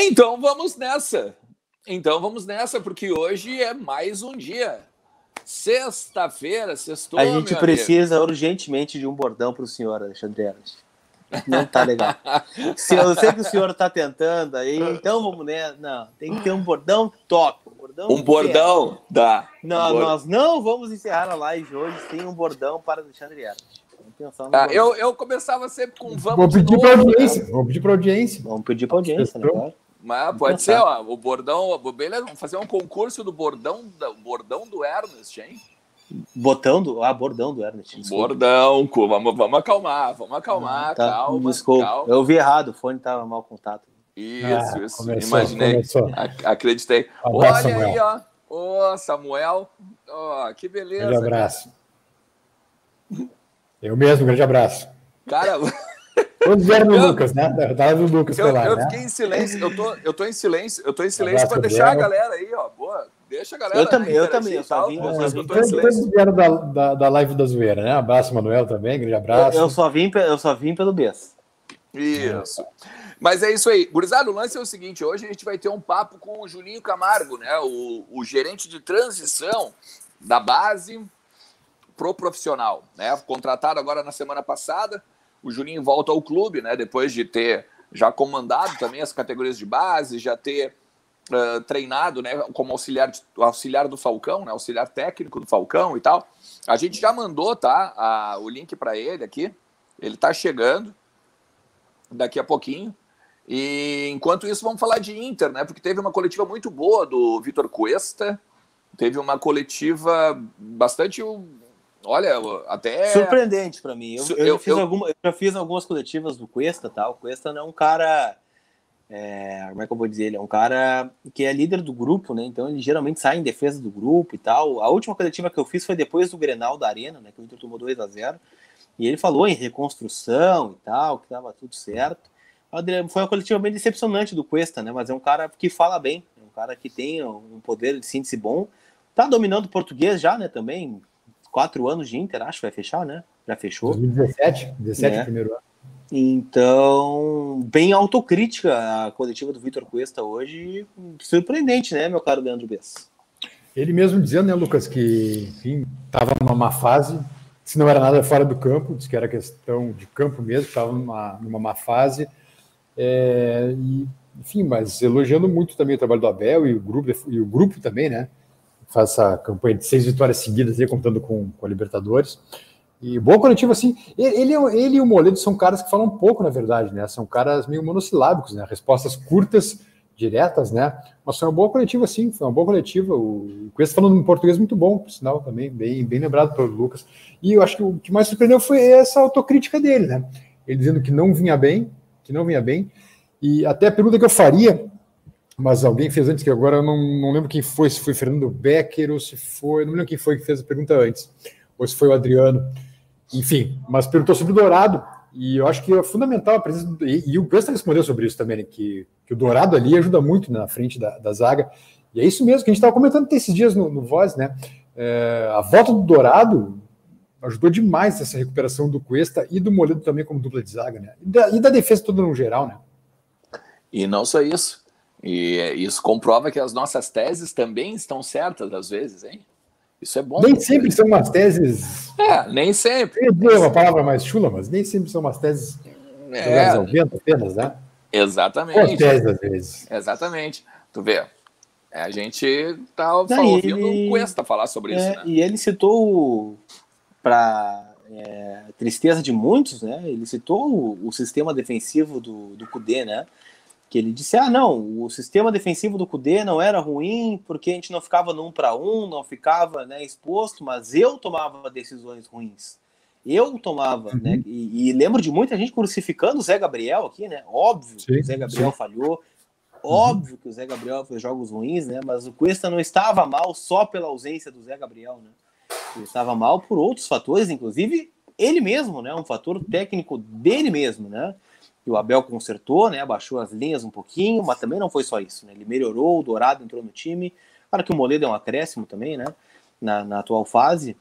Então vamos nessa. Porque hoje é mais um dia. Sexta-feira, sextou, A gente precisa urgentemente de um bordão para o senhor, Alexandre Ernst. Não tá legal. Eu sei que o senhor tá tentando aí, então vamos nessa. Não, tem que ter um bordão top. Um bordão? Dá. Nós não vamos encerrar a live hoje sem um bordão para Alexandre Ernst. Eu começava sempre com vou pedir para audiência. Vamos pedir para audiência. Vamos pedir para audiência, né, claro? Mas pode ser, ó, o bordão, beleza, vamos fazer um concurso do bordão do Ernest, hein? Bordão do Ernest. Desculpa. Bordão, vamos acalmar, tá, calma. Desculpa, calma. eu ouvi errado, o fone estava mal contato. Isso, começou. Acreditei. Abraço, Olha Samuel. aí, ó, ô Samuel, que beleza. Grande abraço. Eu mesmo, grande abraço. Cara... Todos vieram do Lucas, né? Da live do Lucas. Eu fiquei em silêncio, eu tô em silêncio para deixar a galera aí, ó. Boa, deixa a galera. Eu também, eu só vim. Todos vieram da live da zoeira, né? Abraço, Manuel, também, grande abraço. Eu só vim pelo Bess. Isso. Mas é isso aí. Gurizada, o lance é o seguinte, hoje a gente vai ter um papo com o Juninho Camargo, né? O gerente de transição da base pro profissional, né? Contratado agora na semana passada. O Juninho volta ao clube, né? Depois de ter já comandado também as categorias de base, já ter treinado, né? Como auxiliar do Falcão, né? Auxiliar técnico do Falcão e tal. A gente já mandou, tá? O link para ele aqui. Ele tá chegando daqui a pouquinho. E enquanto isso, vamos falar de Inter, né? Porque teve uma coletiva muito boa do Vitor Cuesta. Teve uma coletiva bastante... Olha, até... surpreendente para mim. Eu já fiz algumas coletivas do Cuesta, tá? O Cuesta não é um cara... como é que eu vou dizer? Ele é um cara que é líder do grupo, né? Então ele geralmente sai em defesa do grupo e tal. A última coletiva que eu fiz foi depois do Grenal da Arena, né? Que o Inter tomou 2-0. E ele falou em reconstrução e tal, que tava tudo certo. Foi uma coletiva bem decepcionante do Cuesta, né? Mas é um cara que fala bem. É um cara que tem um poder de síntese bom. Tá dominando o português já, né? Também... 4 anos de Inter, acho que vai fechar, né? Já fechou. 2017 né? Primeiro ano. Então, bem autocrítica a coletiva do Vitor Cuesta hoje. Surpreendente, né, meu caro Leandro Bess? Ele mesmo dizendo, né, Lucas, que, enfim, estava numa má fase, se não era nada fora do campo, disse que era questão de campo mesmo, estava numa má fase. Enfim, mas elogiando muito também o trabalho do Abel e o grupo também, né? Faz essa campanha de 6 vitórias seguidas, aí, contando com a Libertadores. E boa coletiva, assim. Ele e o Moledo são caras que falam pouco, na verdade, né? São caras meio monossilábicos, né? Respostas curtas, diretas, né? Mas foi uma boa coletiva, sim. Foi uma boa coletiva. O Cuesta falando em português muito bom, por sinal, também. Bem lembrado pelo Lucas. E eu acho que o que mais surpreendeu foi essa autocrítica dele, né? Ele dizendo que não vinha bem. E até a pergunta que eu faria... Mas alguém fez antes, que agora eu não lembro quem foi, se foi Fernando Becker ou se foi... Não lembro quem foi que fez a pergunta antes, ou se foi o Adriano. Enfim, mas perguntou sobre o Dourado, e eu acho que é fundamental a presença... E o Cuesta respondeu sobre isso também, né, que o Dourado ali ajuda muito na frente da zaga. E é isso mesmo que a gente estava comentando esses dias no Voz, né? A volta do Dourado ajudou demais essa recuperação do Cuesta e do Moledo também como dupla de zaga, né? E da defesa toda no geral, né? E não só isso. E isso comprova que as nossas teses também estão certas, às vezes, hein? Isso é bom. Nem sempre são umas teses... nem sempre. Eu ia dizer uma palavra mais chula, mas nem sempre são umas teses jogadas ao vento apenas, né? Exatamente. Ou teses, às vezes. Exatamente. Tu vê, a gente tá ouvindo o Cuesta falar sobre isso, né? E ele citou, para tristeza de muitos, né? Ele citou o sistema defensivo do Kudê, né? Que ele disse, não, o sistema defensivo do Kudê não era ruim porque a gente não ficava no 1 para 1, não ficava, né, exposto, mas eu tomava decisões ruins. Eu tomava, né? E lembro de muita gente crucificando o Zé Gabriel aqui, né? Óbvio que o Zé Gabriel falhou, óbvio que o Zé Gabriel fez jogos ruins, né? Mas o Cuesta não estava mal só pela ausência do Zé Gabriel, né? Ele estava mal por outros fatores, inclusive ele mesmo, né? Um fator técnico dele mesmo, né? Que o Abel consertou, né? Abaixou as linhas um pouquinho, mas também não foi só isso, né? Ele melhorou, o Dourado entrou no time. Claro que o Moledo é um acréscimo também, né? Na atual fase,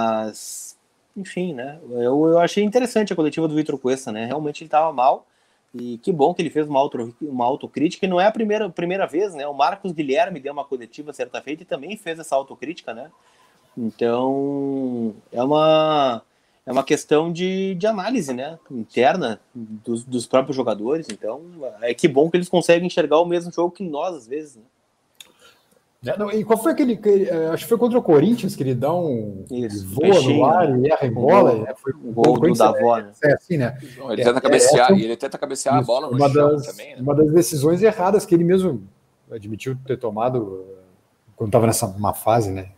mas enfim, né? Eu achei interessante a coletiva do Vitor Cuesta, né? Realmente ele estava mal E que bom que ele fez uma autocrítica, e não é a primeira vez, né? O Marcos Guilherme deu uma coletiva certa feita e também fez essa autocrítica, né? Então, é uma questão de análise, né? Interna dos próprios jogadores. Então, que bom que eles conseguem enxergar o mesmo jogo que nós, às vezes, né? Não, e qual foi aquele. Acho que foi contra o Corinthians que ele dá ele voa peixinho, no ar e erra em bola. Foi o gol do Davó, né? Assim, né? Ele tenta cabecear, e ele tenta cabecear a bola no chão também. Né? Uma das decisões erradas que ele mesmo admitiu ter tomado quando estava nessa má fase, né?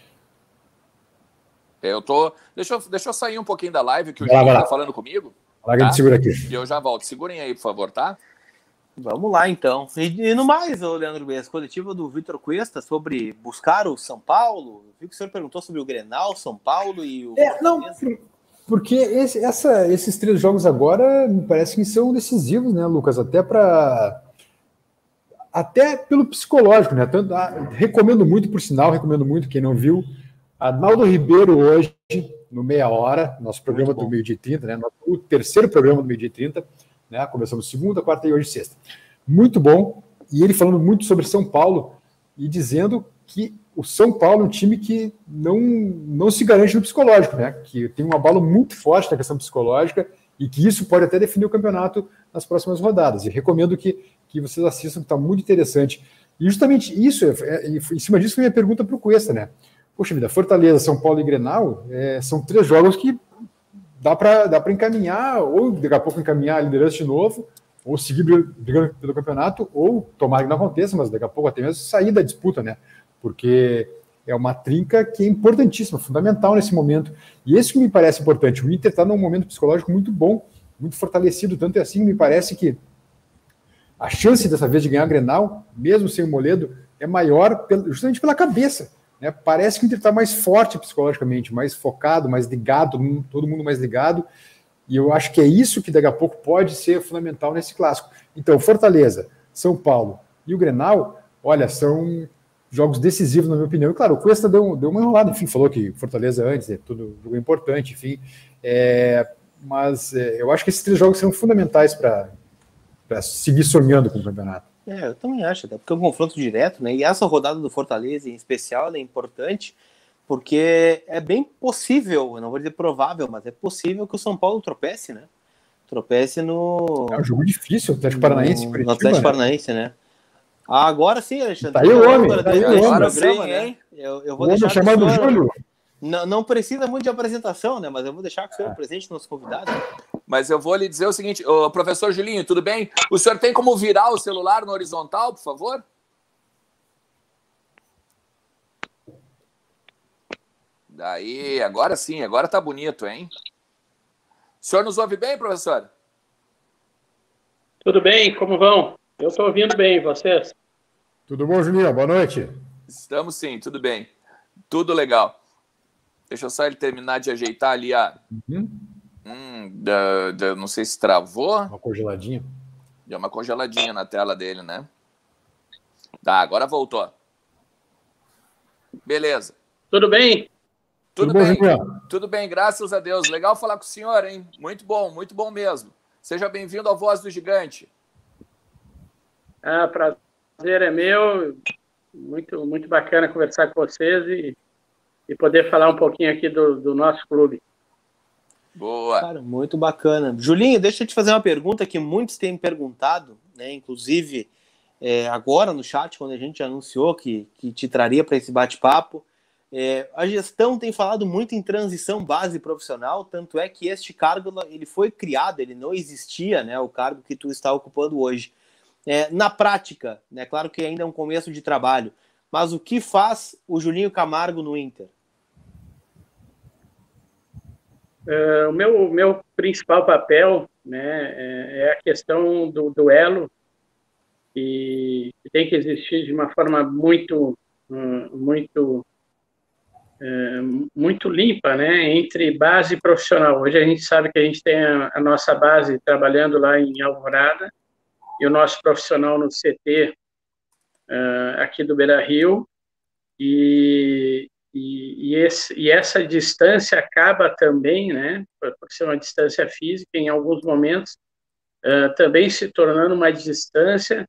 Deixa eu sair um pouquinho da live que o Juninho está falando comigo. Larga, tá? Segura aqui. E eu já volto. Segurem aí, por favor, tá? Vamos lá, então. E no mais, Leandro Bess, coletiva do Vitor Cuesta sobre buscar o São Paulo. Vi que o senhor perguntou sobre o Grenal, São Paulo e o... Não, porque esses 3 jogos agora me parece que são decisivos, né, Lucas? Até pelo psicológico, né? Recomendo muito, por sinal, quem não viu, Arnaldo Ribeiro hoje, no Meia Hora, nosso programa do Meio-Dia e 30, né? O terceiro programa do Meio-Dia e 30, né? Começamos segunda, quarta e hoje sexta. Muito bom. E ele falando muito sobre São Paulo e dizendo que o São Paulo é um time que não se garante no psicológico, né? Que tem um abalo muito forte na questão psicológica e que isso pode até definir o campeonato nas próximas rodadas. E recomendo que vocês assistam, que está muito interessante. E justamente isso, em cima disso, foi minha pergunta para o Cuesta, né? Poxa vida, Fortaleza, São Paulo e Grenal são 3 jogos que dá para encaminhar, ou daqui a pouco encaminhar a liderança de novo, ou seguir brigando pelo campeonato, ou tomara que não aconteça, mas daqui a pouco até mesmo sair da disputa, né? Porque é uma trinca que é importantíssima, fundamental nesse momento. E esse que me parece importante. O Inter está num momento psicológico muito bom, muito fortalecido, tanto é assim que me parece que a chance dessa vez de ganhar a Grenal, mesmo sem o Moledo, é maior justamente pela cabeça. Né? Parece que o Inter está mais forte psicologicamente, mais focado, mais ligado, todo mundo mais ligado, e eu acho que é isso que daqui a pouco pode ser fundamental nesse clássico. Então, Fortaleza, São Paulo e o Grenal, olha, são jogos decisivos, na minha opinião. E claro, o Cuesta deu uma enrolada, enfim, falou que Fortaleza antes, tudo jogo importante, enfim. Mas eu acho que esses 3 jogos serão fundamentais para seguir sonhando com o campeonato. Eu também acho, até porque é um confronto direto, né? E essa rodada do Fortaleza, em especial, é importante, porque é bem possível, eu não vou dizer provável, mas é possível que o São Paulo tropece, né? Tropece no... É um jogo difícil, o Atlético Paranaense. No Atlético Paranaense, né? Agora sim, Alexandre. Tá aí o homem, agora sim, hein? Eu vou deixar chamado Júlio. Não precisa muito de apresentação, né? Mas eu vou deixar com o senhor presente nos convidados. Mas eu vou lhe dizer o seguinte, professor Julinho, tudo bem? O senhor tem como virar o celular no horizontal, por favor? Daí, agora sim, agora tá bonito, hein? O senhor nos ouve bem, professor? Tudo bem, como vão? Eu estou ouvindo bem, vocês? Tudo bom, Julinho? Boa noite. Estamos sim, tudo bem. Tudo legal. Deixa eu só ele terminar de ajeitar ali a... não sei se travou. Uma congeladinha. Deu uma congeladinha na tela dele, né? Tá, agora voltou. Beleza. Tudo bem? Tudo bem, tudo bem, graças a Deus. Legal falar com o senhor, hein? Muito bom mesmo. Seja bem-vindo ao Voz do Gigante. Prazer é meu. Muito bacana conversar com vocês e poder falar um pouquinho aqui do nosso clube. Boa. Cara, muito bacana. Julinho, deixa eu te fazer uma pergunta que muitos têm me perguntado, né? Inclusive, agora no chat, quando a gente anunciou que te traria para esse bate-papo, a gestão tem falado muito em transição base profissional, tanto é que este cargo ele foi criado, ele não existia, né? O cargo que tu está ocupando hoje. Na prática, né? Claro que ainda é um começo de trabalho, mas o que faz o Julinho Camargo no Inter? O meu principal papel, né, é a questão do duelo, e tem que existir de uma forma muito limpa, né, entre base e profissional. Hoje a gente sabe que a gente tem a nossa base trabalhando lá em Alvorada e o nosso profissional no CT aqui do Beira-Rio, e essa distância acaba também, né, por ser uma distância física, em alguns momentos também se tornando uma distância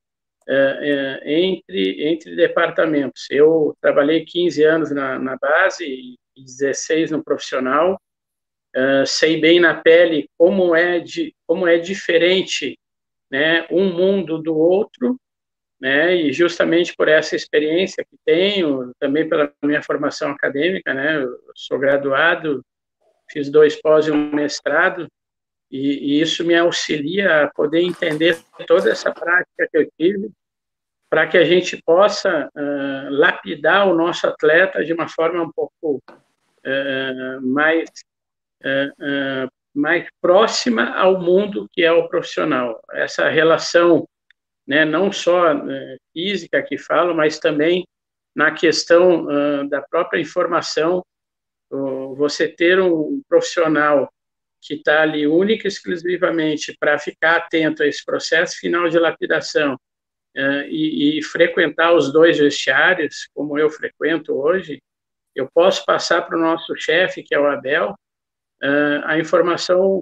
entre departamentos. Eu trabalhei 15 anos na base e 16 no profissional, sei bem na pele como é diferente, né, um mundo do outro, né, e justamente por essa experiência que tenho, também pela minha formação acadêmica, né, eu sou graduado, fiz 2 pós e um mestrado, e isso me auxilia a poder entender toda essa prática que eu tive, para que a gente possa lapidar o nosso atleta de uma forma um pouco mais próxima ao mundo que é o profissional. Essa relação, né, não só física que falo, mas também na questão da própria informação, você ter um profissional que está ali única e exclusivamente para ficar atento a esse processo final de lapidação e frequentar os 2 vestiários, como eu frequento hoje, eu posso passar para o nosso chefe, que é o Abel, a informação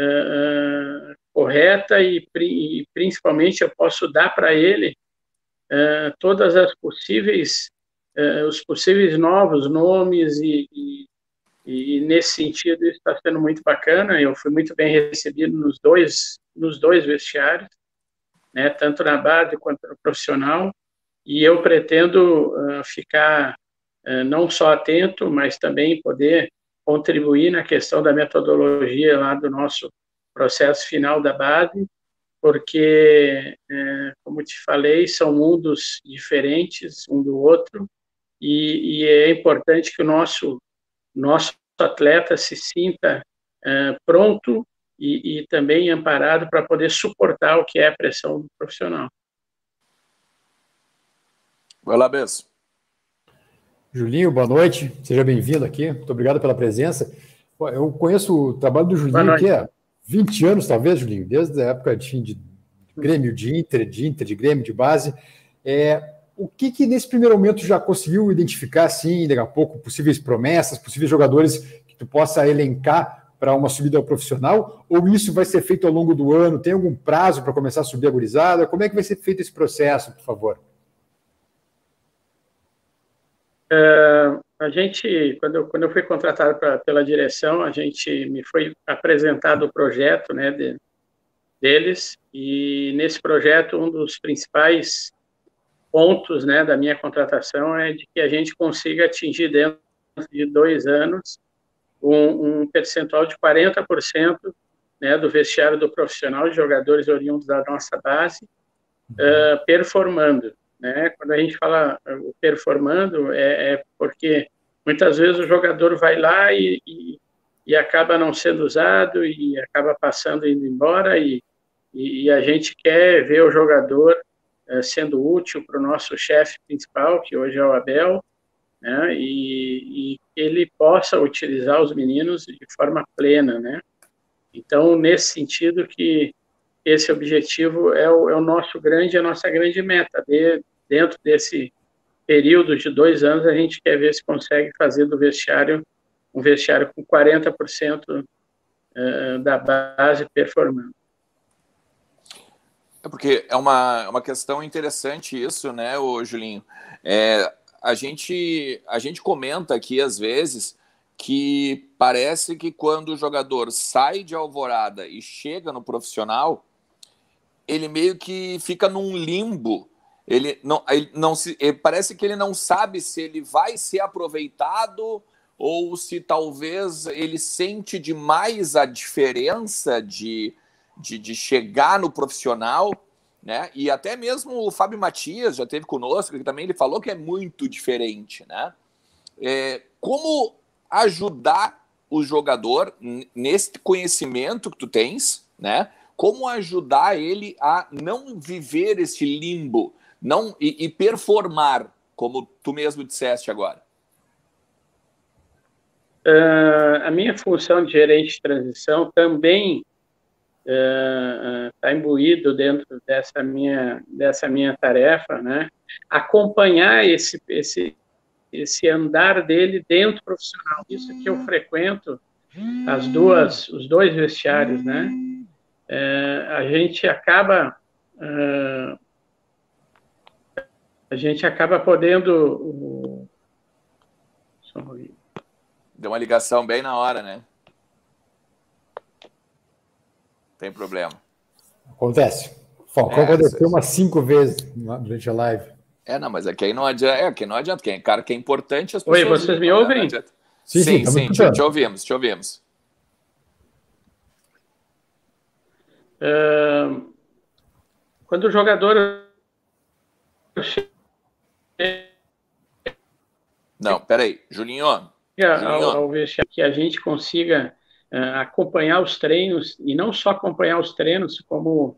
correta e principalmente eu posso dar para ele todas as os possíveis novos nomes e nesse sentido isso está sendo muito bacana. Eu fui muito bem recebido nos dois vestiários, né, tanto na base quanto no profissional, e eu pretendo ficar não só atento, mas também poder contribuir na questão da metodologia lá do nosso processo final da base, porque, como te falei, são mundos diferentes um do outro, e é importante que o nosso atleta se sinta pronto e também amparado para poder suportar o que é a pressão do profissional. Vai lá, Bess. Julinho, boa noite, seja bem-vindo aqui, muito obrigado pela presença. Eu conheço o trabalho do Julinho, que é 20 anos, talvez, Julinho, desde a época de Grêmio, de Inter, de Grêmio, de base. O que nesse primeiro momento já conseguiu identificar, assim, daqui a pouco, possíveis promessas, possíveis jogadores que tu possa elencar para uma subida ao profissional? Ou isso vai ser feito ao longo do ano? Tem algum prazo para começar a subir a gurizada? Como é que vai ser feito esse processo, por favor? A gente, quando eu fui contratado pela direção, me foi apresentado o projeto, né, deles, e nesse projeto um dos principais pontos, né, da minha contratação é de que a gente consiga atingir dentro de 2 anos um percentual de 40%, né, do vestiário do profissional, de jogadores oriundos da nossa base, performando. Né? Quando a gente fala performando, é porque muitas vezes o jogador vai lá e acaba não sendo usado e acaba passando indo embora e a gente quer ver o jogador sendo útil para o nosso chefe principal, que hoje é o Abel, né? E ele possa utilizar os meninos de forma plena, né? Então, nesse sentido que esse objetivo é a nossa grande meta. Dentro desse período de 2 anos, a gente quer ver se consegue fazer do vestiário um vestiário com 40% da base performando. Porque é uma questão interessante isso, né, ô Julinho? A gente comenta aqui, às vezes, que parece que quando o jogador sai de Alvorada e chega no profissional, ele meio que fica num limbo. Parece que ele não sabe se ele vai ser aproveitado ou se talvez ele sente demais a diferença de chegar no profissional, né? E até mesmo o Fábio Matias já esteve conosco, que também ele falou que é muito diferente, né? Como ajudar o jogador nesse conhecimento que tu tens, né? Como ajudar ele a não viver esse limbo e performar, como tu mesmo disseste agora? A minha função de gerente de transição também está imbuído dentro dessa minha tarefa, né? Acompanhar esse andar dele dentro do profissional. Isso que eu frequento os 2 vestiários, né? a gente acaba podendo... Deu uma ligação bem na hora, né? Tem problema. Acontece. Falcão aconteceu umas 5 vezes durante a live. Não, mas aqui não adianta. Aqui não adianta. Cara, que é importante as pessoas... Oi, vocês me ouvem? Sim, te ouvimos. Quando o jogador... Não, peraí, Julinho. Ao vestiário, que a gente consiga acompanhar os treinos, e não só acompanhar os treinos, como...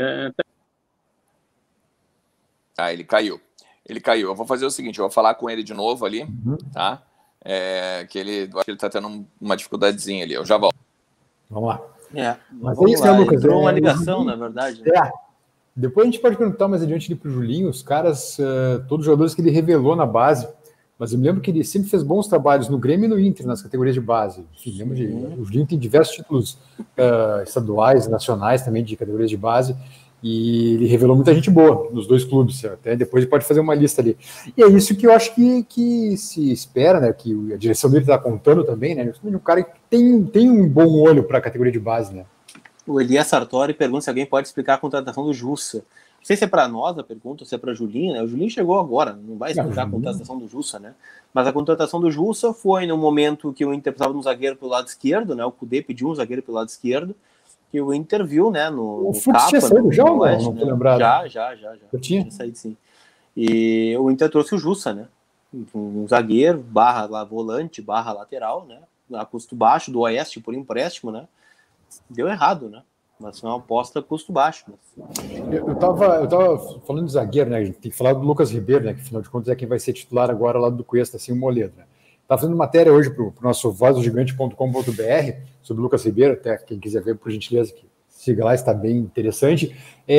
Ele caiu. Eu vou fazer o seguinte, eu vou falar com ele de novo ali, tá? Que ele, acho que ele tá tendo uma dificuldadezinha ali, eu já volto. Vamos lá. Mas é isso, né, Lucas? Entrou uma ligação, na verdade. Depois a gente pode perguntar mais adiante ali pro Julinho, os caras, todos os jogadores que ele revelou na base, mas eu me lembro que ele sempre fez bons trabalhos no Grêmio e no Inter, nas categorias de base. Enfim, lembro o Julinho tem diversos títulos estaduais, nacionais também, de categorias de base, e ele revelou muita gente boa nos 2 clubes, até depois ele pode fazer uma lista ali. E é isso que eu acho que se espera, né, que a direção dele está contando também, né, um cara que tem um bom olho para a categoria de base, né. O Elias Sartori pergunta se alguém pode explicar a contratação do Jussa. Não sei se é para nós a pergunta ou se é para Julinho, né? O Julinho chegou agora, não vai explicar a contratação do Jussa, né? Mas a contratação do Jussa foi no momento que o Inter precisava de um zagueiro pelo lado esquerdo, né? O Cudê pediu um zagueiro pelo lado esquerdo, que o Inter viu, né? O Fux tinha saído já ou não? Tô lembrado. Já. Eu tinha saído, sim. E o Inter trouxe o Jussa, né? Um zagueiro, barra volante, barra lateral, né? A custo baixo, do Oeste por empréstimo, né? Deu errado, né? Mas foi uma aposta a custo baixo. Eu tava falando de zagueiro, né? A gente tem que falar do Lucas Ribeiro, né? Que afinal de contas é quem vai ser titular agora lá do Cuesta, assim, o Moledo, né? Tava fazendo matéria hoje pro nosso vozdogigante.com.br sobre o Lucas Ribeiro, até quem quiser ver, por gentileza, que siga lá, está bem interessante.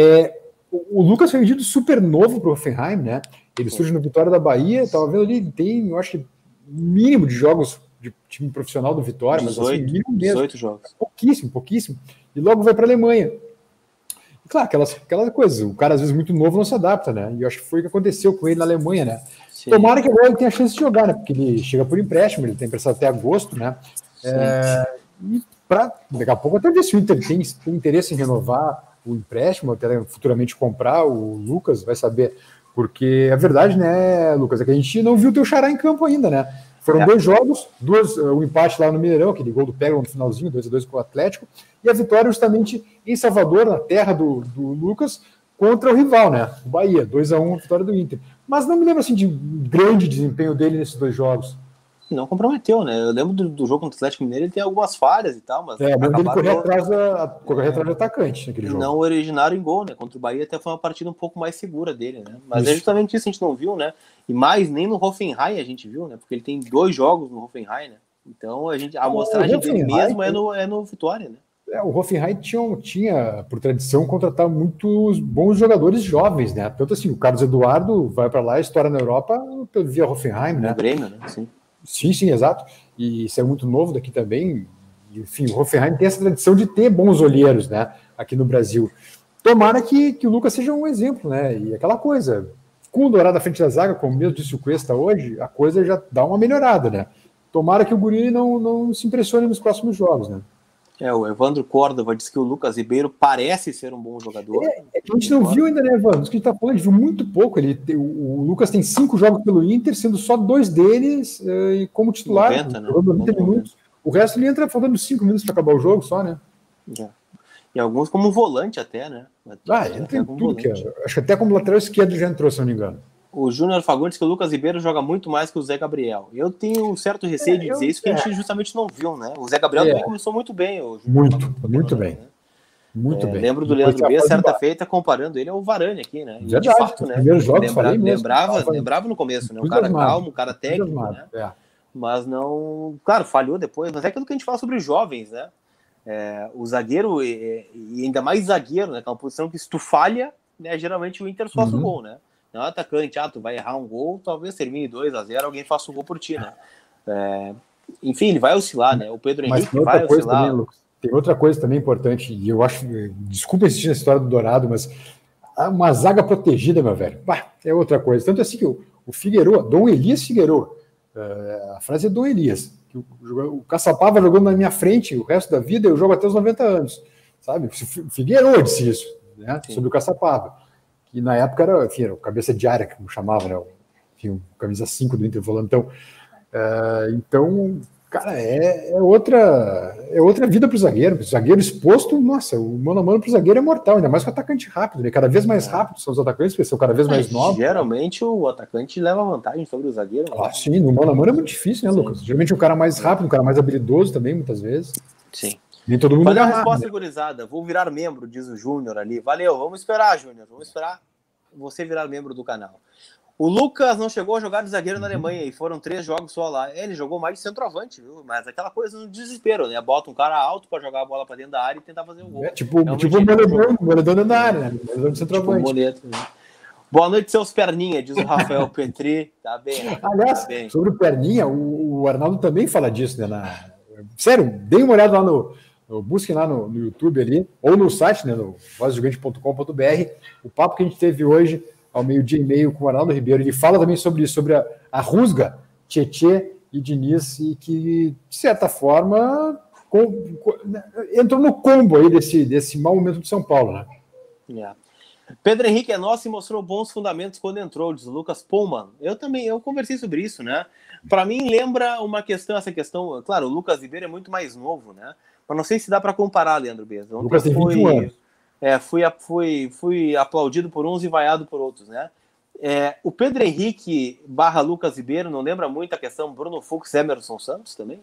O Lucas foi vendido super novo pro Hoffenheim, né? Ele surge no Vitória da Bahia, tava vendo ali, tem, eu acho que mínimo de jogos de time profissional do Vitória, 18, mas assim, mínimo mesmo. 18 jogos. Pouquíssimo. E logo vai para a Alemanha. E, claro, aquelas coisas, o cara às vezes muito novo não se adapta, né? E eu acho que foi o que aconteceu com ele na Alemanha, né? Sim. Tomara que agora ele tenha a chance de jogar, né? Porque ele chega por empréstimo, ele tem emprestado até agosto, né? E daqui a pouco até ver se o Inter tem interesse em renovar o empréstimo, até futuramente comprar o Lucas, vai saber. Porque a verdade, né, Lucas, é que a gente não viu o teu xará em campo ainda, né? Foram 2 jogos, um empate lá no Mineirão, aquele gol do Pega no finalzinho, 2-2 com o Atlético, e a vitória justamente em Salvador, na terra do Lucas, contra o rival, né? O Bahia, 2-1, vitória do Inter. Mas não me lembro assim de grande desempenho dele nesses 2 jogos. Não comprometeu, né? Eu lembro do jogo contra o Atlético Mineiro, ele tem algumas falhas e tal, mas... mas ele correr atrás do atacante naquele jogo. Não originaram em gol, né? Contra o Bahia até foi uma partida um pouco mais segura dele, né? Mas é justamente isso, a gente não viu, né? E mais nem no Hoffenheim a gente viu, né? Porque ele tem 2 jogos no Hoffenheim, né? Então a amostragem dele mesmo é no Vitória, né? O Hoffenheim tinha, por tradição, contratar muitos bons jogadores jovens, né? Tanto assim, o Carlos Eduardo vai para lá, estoura na Europa via Hoffenheim, né? No Grêmio, né? Sim. Sim, exato. E isso é muito novo daqui também. Enfim, o Hoffenheim tem essa tradição de ter bons olheiros, né? Aqui no Brasil. Tomara que o Lucas seja um exemplo, né? E aquela coisa, com o Dourado à frente da zaga, como mesmo disse o Cuesta hoje, a coisa já dá uma melhorada, né? Tomara que o Guri não se impressione nos próximos jogos, né? O Evandro Córdova disse que o Lucas Ribeiro parece ser um bom jogador. É que a gente não viu ainda, né, Evandro? Isso que a gente tá falando, a gente viu muito pouco. O Lucas tem 5 jogos pelo Inter, sendo só 2 deles como titular. 90, né? 90 minutos. O resto ele entra faltando 5 minutos para acabar o jogo só, né? E alguns como volante até, né? Entra em tudo que acho que até como lateral esquerdo já entrou, se não me engano. O Júnior Fagundes disse que o Lucas Ribeiro joga muito mais que o Zé Gabriel. Eu tenho um certo receio de dizer isso, que a gente justamente não viu, né? O Zé Gabriel também começou muito bem. Muito bem. Muito bem. Lembro do Leandro B, certa feita, comparando ele ao Varane aqui, né? Verdade, de fato, né? Lembrava no começo, né? Um cara calmo, um cara técnico, né? Mas não... Claro, falhou depois, mas é aquilo que a gente fala sobre os jovens, né? O zagueiro, e ainda mais zagueiro, né? Que é uma posição que se tu falha, né? Geralmente o Inter sofre o gol, né? Não é atacante, tu vai errar um gol, talvez termine 2-0, alguém faça um gol por ti, né? Enfim, ele vai oscilar, né? O Pedro Henrique vai oscilar. Também, tem outra coisa também importante, e eu acho, desculpa insistir na história do Dourado, mas uma zaga protegida, meu velho, é outra coisa. Tanto assim que o Figueiredo, Dom Elias Figueiredo, a frase é Dom Elias, que o Caçapava jogando na minha frente o resto da vida, eu jogo até os 90 anos, sabe? O Figueiredo disse isso, né? Sobre o Caçapava, que na época era, enfim, era o cabeça de área, como chamava, né? Enfim, o camisa 5 do Inter, volantão. Então, cara, é outra vida para o zagueiro. O zagueiro exposto, nossa, o mano a mano para o zagueiro é mortal, ainda mais com o atacante rápido, né? Cada vez mais rápido são os atacantes, porque são cada vez mais novos. Geralmente o atacante leva vantagem sobre o zagueiro. Né? Sim, no mano a mano é muito difícil, né, Lucas? Geralmente um cara mais rápido, um cara mais habilidoso também, muitas vezes. Sim. Nem todo mundo. Fazer a resposta gurizada, vou virar membro, diz o Júnior ali. Valeu, vamos esperar, Júnior, vamos esperar você virar membro do canal. O Lucas não chegou a jogar de zagueiro na Alemanha e foram 3 jogos só lá. Ele jogou mais de centroavante, viu? Mas aquela coisa no desespero, né? Bota um cara alto para jogar a bola para dentro da área e tentar fazer um gol. Tipo o Moledão dentro da área, né? Moledão de centroavante. Tipo né? Boa noite, seus perninha, diz o Rafael Petri. Tá bem. Aliás, tá bem. Sobre o perninha, o Arnaldo também fala disso, né? Sério, dê uma olhada lá busquem lá no YouTube ali, ou no site, né? No vozgigante.com.br. O papo que a gente teve hoje ao 12:30 com o Arnaldo Ribeiro. Ele fala também sobre isso, sobre a rusga Tietê e Diniz, e que, de certa forma, entrou no combo aí desse mau momento de São Paulo, né? Yeah. Pedro Henrique é nosso e mostrou bons fundamentos quando entrou, diz o Lucas Pullman. Eu conversei sobre isso, né? Para mim, lembra essa questão, claro, o Lucas Ribeiro é muito mais novo, né? Mas não sei se dá para comparar, Leandro Beza. O Lucas tem 21 anos. Fui aplaudido por uns e vaiado por outros, né? O Pedro Henrique / Lucas Ribeiro não lembra muito a questão Bruno Fux, Emerson Santos também?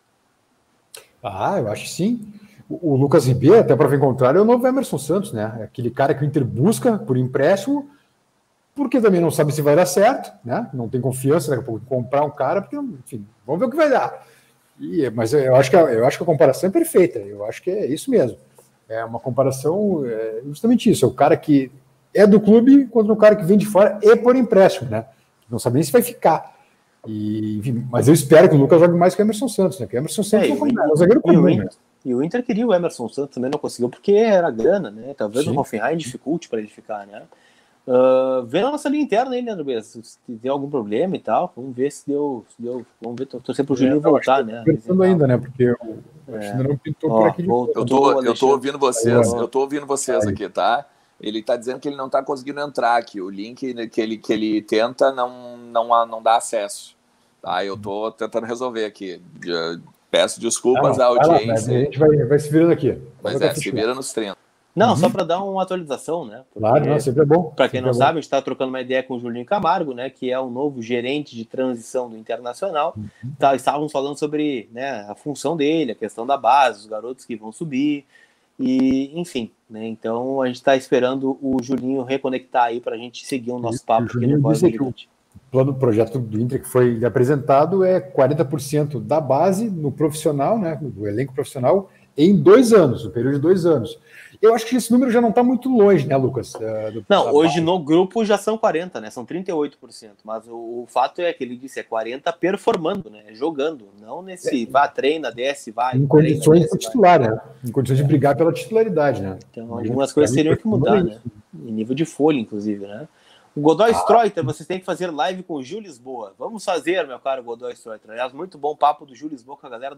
Eu acho que sim. O Lucas Ribeiro, até para ver contrário, é o novo Emerson Santos, né? É aquele cara que o Inter busca por empréstimo, porque também não sabe se vai dar certo, né? Não tem confiança daqui a pouco de comprar um cara, porque, enfim, vamos ver o que vai dar. Mas eu acho que a comparação é perfeita. Eu acho que é isso mesmo. É uma comparação, justamente isso. É o cara que é do clube contra um cara que vem de fora e por empréstimo, né? Não sabe nem se vai ficar. Enfim, mas eu espero que o Lucas jogue mais que o Emerson Santos, né? Porque o Emerson Santos é um zagueiro comum, né? E o Inter queria o Emerson Santos, também não conseguiu, porque era grana, né? Talvez o Hoffenheim dificulte para ele ficar, né? Vê na nossa linha interna aí, Leandro Bessa, se deu algum problema e tal. Vamos ver se deu. Vamos ver, torcer pro Juninho voltar, né? Pensando ainda, né? Porque ainda não pintou por aqui. Eu tô ouvindo vocês, aqui, tá? Ele tá dizendo que ele não tá conseguindo entrar aqui. O link que ele tenta não dá acesso. Tá? Eu tô tentando resolver aqui. Peço desculpas à audiência. A gente vai se virando aqui. Mas se vira nos 30. Não, só para dar uma atualização, né? Porque, claro, sempre é bom. Para quem não sabe, a gente está trocando uma ideia com o Julinho Camargo, né? Que é o novo gerente de transição do Internacional. Estávamos falando sobre, né, a função dele, a questão da base, os garotos que vão subir, e enfim, né? Então a gente está esperando o Julinho reconectar aí para a gente seguir o nosso papo aqui no Voz do Gigante. O projeto do Inter que foi apresentado é 40% da base no profissional, né, do elenco profissional, em 2 anos, no período de 2 anos. Eu acho que esse número já não está muito longe, né, Lucas? Hoje no grupo já são 40%, né? São 38%. Mas o fato é que ele disse 40% performando, né? Jogando. Não nesse treina, desce, vai. Em condições de titular, né? Em condições de brigar pela titularidade, né? Então, algumas coisas teriam que mudar, né? Em nível de folha, inclusive, né? O Godoy Streuter, vocês têm que fazer live com o Gil Lisboa. Vamos fazer, meu caro Godoy Streuter. Aliás, muito bom papo do Gil Lisboa com a galera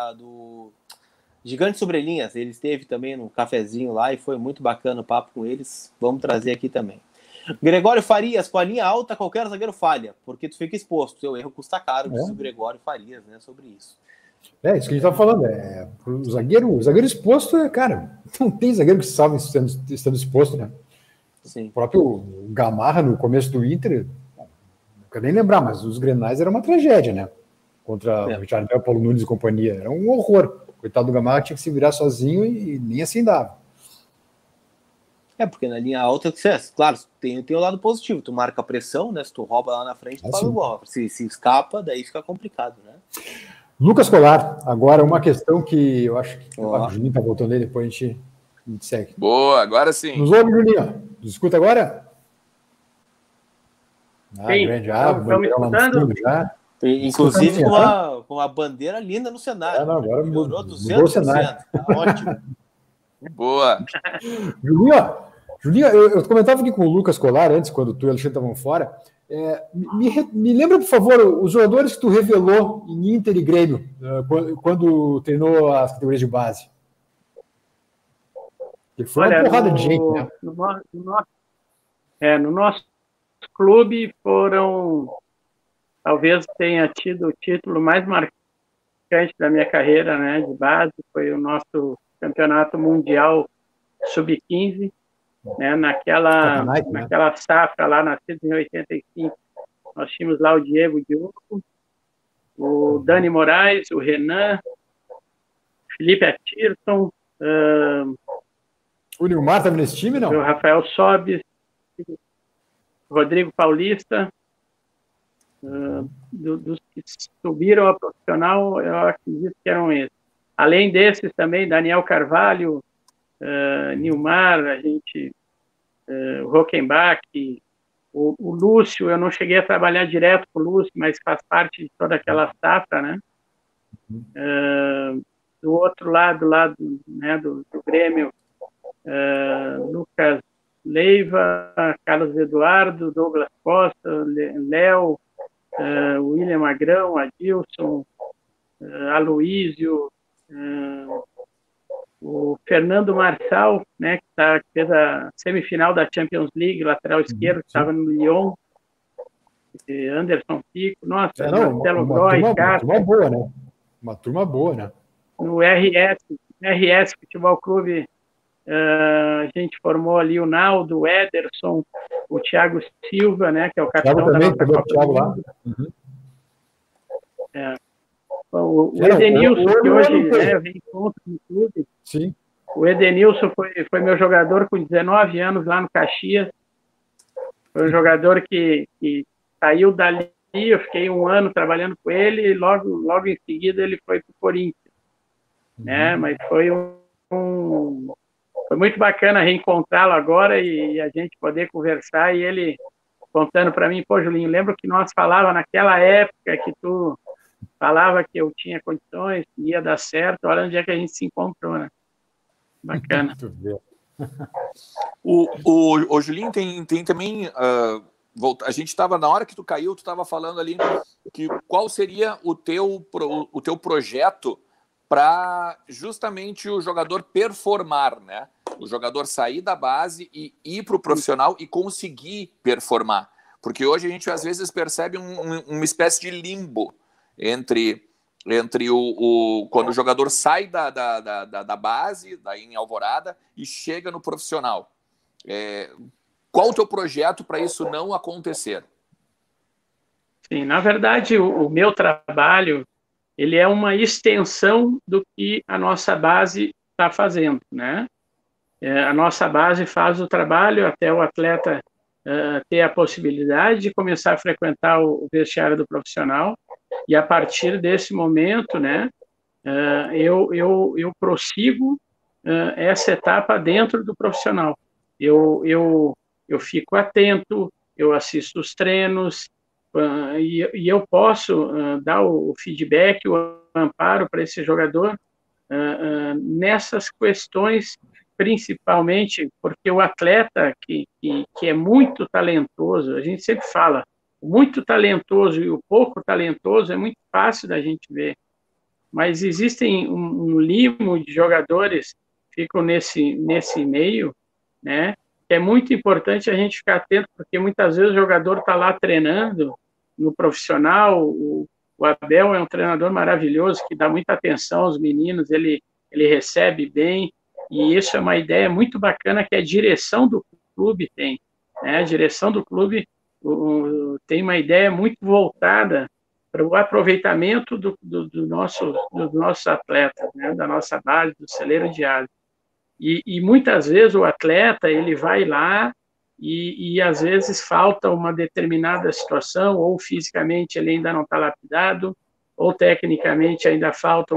do Gigante Sobre Linhas. Ele esteve também no cafezinho lá e foi muito bacana o papo com eles. Vamos trazer aqui também. Gregório Farias, com a linha alta, qualquer zagueiro falha, porque tu fica exposto. Seu erro custa caro, diz o Gregório Farias, né, sobre isso. Isso que a gente está falando. O zagueiro exposto, cara, não tem zagueiro que se salve estando exposto, né? Sim. O próprio Gamarra, no começo do Inter, não quero nem lembrar, mas os Grenais era uma tragédia, né? Contra o Richardel, Paulo Nunes e companhia. Era um horror. Coitado do Gamarra tinha que se virar sozinho e nem assim dava. Porque na linha alta, claro, tem o lado positivo. Tu marca a pressão, né? Se tu rouba lá na frente, tu faz o gol. Se escapa, daí fica complicado, né? Lucas Colar, agora uma questão que eu acho que o Juninho tá voltando aí, depois a gente segue. Boa, agora sim. Nos ouve, Juninho. Nos escuta agora? Sim, grande estão me escutando? Já. Inclusive com uma bandeira linda no cenário. Não, agora melhorou mudou o cenário. Tá ótimo. Boa. Julinho, eu comentava aqui com o Lucas Colar antes, quando tu e o Alexandre estavam fora. Me lembra, por favor, os jogadores que tu revelou em Inter e Grêmio, quando treinou as categorias de base. Que foi uma porrada de gente, né? No nosso clube foram, talvez tenha tido o título mais marcante da minha carreira, né, de base, foi o nosso campeonato mundial sub-15, né, naquela safra lá, nascido em 85, nós tínhamos lá o Diego Diogo, o Dani Moraes, o Renan, Felipe Atirson, o Nilmar estava nesse time, não? O Rafael Sobis, Rodrigo Paulista, dos que subiram a profissional, eu acredito que eram esses. Além desses também, Daniel Carvalho, Nilmar, o Rockenbach, o Lúcio, eu não cheguei a trabalhar direto com o Lúcio, mas faz parte de toda aquela safra, né? Do outro lado né, do Grêmio, Lucas Leiva, Carlos Eduardo, Douglas Costa, Léo, William Magrão, Adilson, Aloísio, o Fernando Marçal, né, que fez a semifinal da Champions League, lateral esquerdo, que estava no Lyon, Anderson Pico, nossa, Marcelo Groy, uma turma boa, né? Uma turma boa, né? No RS Futebol Clube, a gente formou ali o Naldo, o Ederson, o Thiago Silva, né, que é o capitão da nossa Copa do Mundo. O Edenilson, que hoje vem contra no clube. Sim. O Edenilson foi meu jogador com 19 anos lá no Caxias. Foi um jogador que saiu dali, eu fiquei um ano trabalhando com ele e logo em seguida ele foi para o Corinthians. Né? Mas foi foi muito bacana reencontrá-lo agora e a gente poder conversar e ele contando para mim, pô, Julinho, lembro que nós falava naquela época que tu falava que eu tinha condições, que ia dar certo, olha onde é que a gente se encontrou, né? Bacana. O Julinho tem também... a gente estava, na hora que tu caiu, tu estava falando ali que qual seria o teu projeto para justamente o jogador performar, né? O jogador sair da base e ir para o profissional e conseguir performar. Porque hoje a gente às vezes percebe uma espécie de limbo entre quando o jogador sai da base, daí em Alvorada, e chega no profissional. Qual o teu projeto para isso não acontecer? Sim, na verdade, o meu trabalho ele é uma extensão do que a nossa base está fazendo, né? A nossa base faz o trabalho até o atleta ter a possibilidade de começar a frequentar o vestiário do profissional e a partir desse momento, né, eu prossigo essa etapa dentro do profissional. Eu fico atento, eu assisto os treinos e eu posso dar o feedback, o amparo para esse jogador nessas questões, principalmente porque o atleta que é muito talentoso, a gente sempre fala, o muito talentoso e o pouco talentoso é muito fácil da gente ver, mas existem um limo de jogadores que ficam nesse meio, né? É muito importante a gente ficar atento, porque muitas vezes o jogador está lá treinando no profissional, o Abel é um treinador maravilhoso, que dá muita atenção aos meninos, ele recebe bem, e isso é uma ideia muito bacana que a direção do clube tem, né? A direção do clube tem uma ideia muito voltada para o aproveitamento dos nossos atletas, né? Da nossa base, do celeiro de asa. E muitas vezes o atleta ele vai lá e às vezes falta uma determinada situação, ou fisicamente ele ainda não está lapidado, ou tecnicamente ainda falta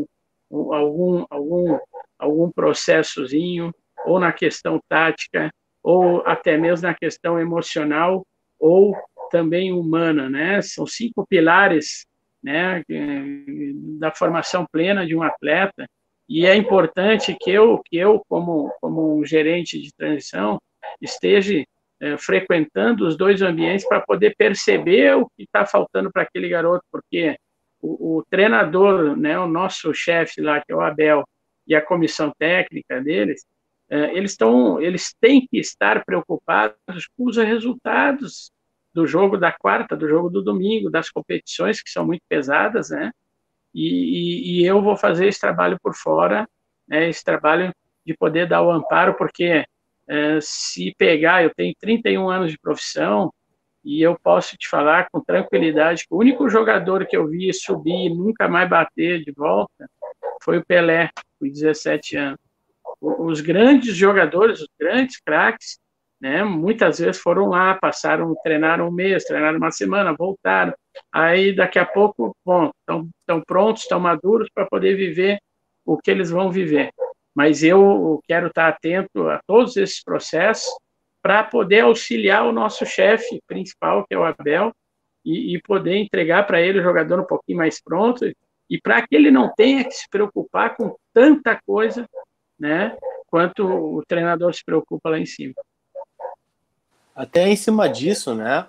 algum processozinho, ou na questão tática, ou até mesmo na questão emocional, ou também humana, né? São 5 pilares, né, da formação plena de um atleta, e é importante que eu como um gerente de transição, esteja frequentando os 2 ambientes para poder perceber o que está faltando para aquele garoto, porque o treinador, né, o nosso chefe lá, que é o Abel, e a comissão técnica deles, eles têm que estar preocupados com os resultados do jogo da quarta, do jogo do domingo, das competições que são muito pesadas, né? E eu vou fazer esse trabalho por fora, né? Esse trabalho de poder dar o amparo, porque se pegar, eu tenho 31 anos de profissão, e eu posso te falar com tranquilidade que o único jogador que eu vi subir e nunca mais bater de volta foi o Pelé, com 17 anos. Os grandes jogadores, os grandes craques, né, muitas vezes foram lá, treinaram um mês, treinaram uma semana, voltaram. Aí, daqui a pouco, bom, estão prontos, estão maduros para poder viver o que eles vão viver. Mas eu quero estar atento a todos esses processos para poder auxiliar o nosso chefe principal, que é o Abel, e poder entregar para ele o jogador um pouquinho mais pronto, e para que ele não tenha que se preocupar com tanta coisa, né, quanto o treinador se preocupa lá em cima. Até em cima disso, né,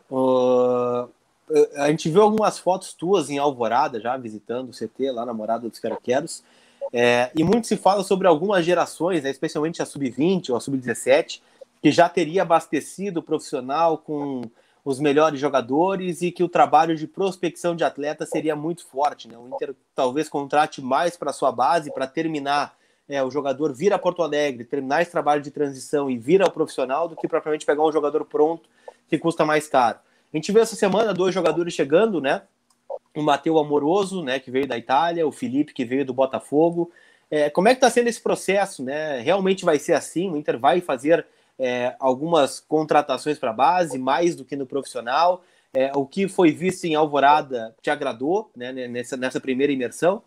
a gente viu algumas fotos tuas em Alvorada, já visitando o CT lá na Morada dos Quero-Queros, e muito se fala sobre algumas gerações, né, especialmente a Sub-20 ou a Sub-17, que já teria abastecido o profissional com os melhores jogadores e que o trabalho de prospecção de atleta seria muito forte, né? O Inter talvez contrate mais para sua base, para terminar o jogador vir a Porto Alegre, terminar esse trabalho de transição e vir ao profissional, do que propriamente pegar um jogador pronto que custa mais caro. A gente vê essa semana 2 jogadores chegando, né? O Matteo Amoroso, né, que veio da Itália, o Felipe, que veio do Botafogo. Como é que está sendo esse processo, né? Realmente vai ser assim? O Inter vai fazer algumas contratações para a base, mais do que no profissional? O que foi visto em Alvorada te agradou, né, nessa primeira imersão?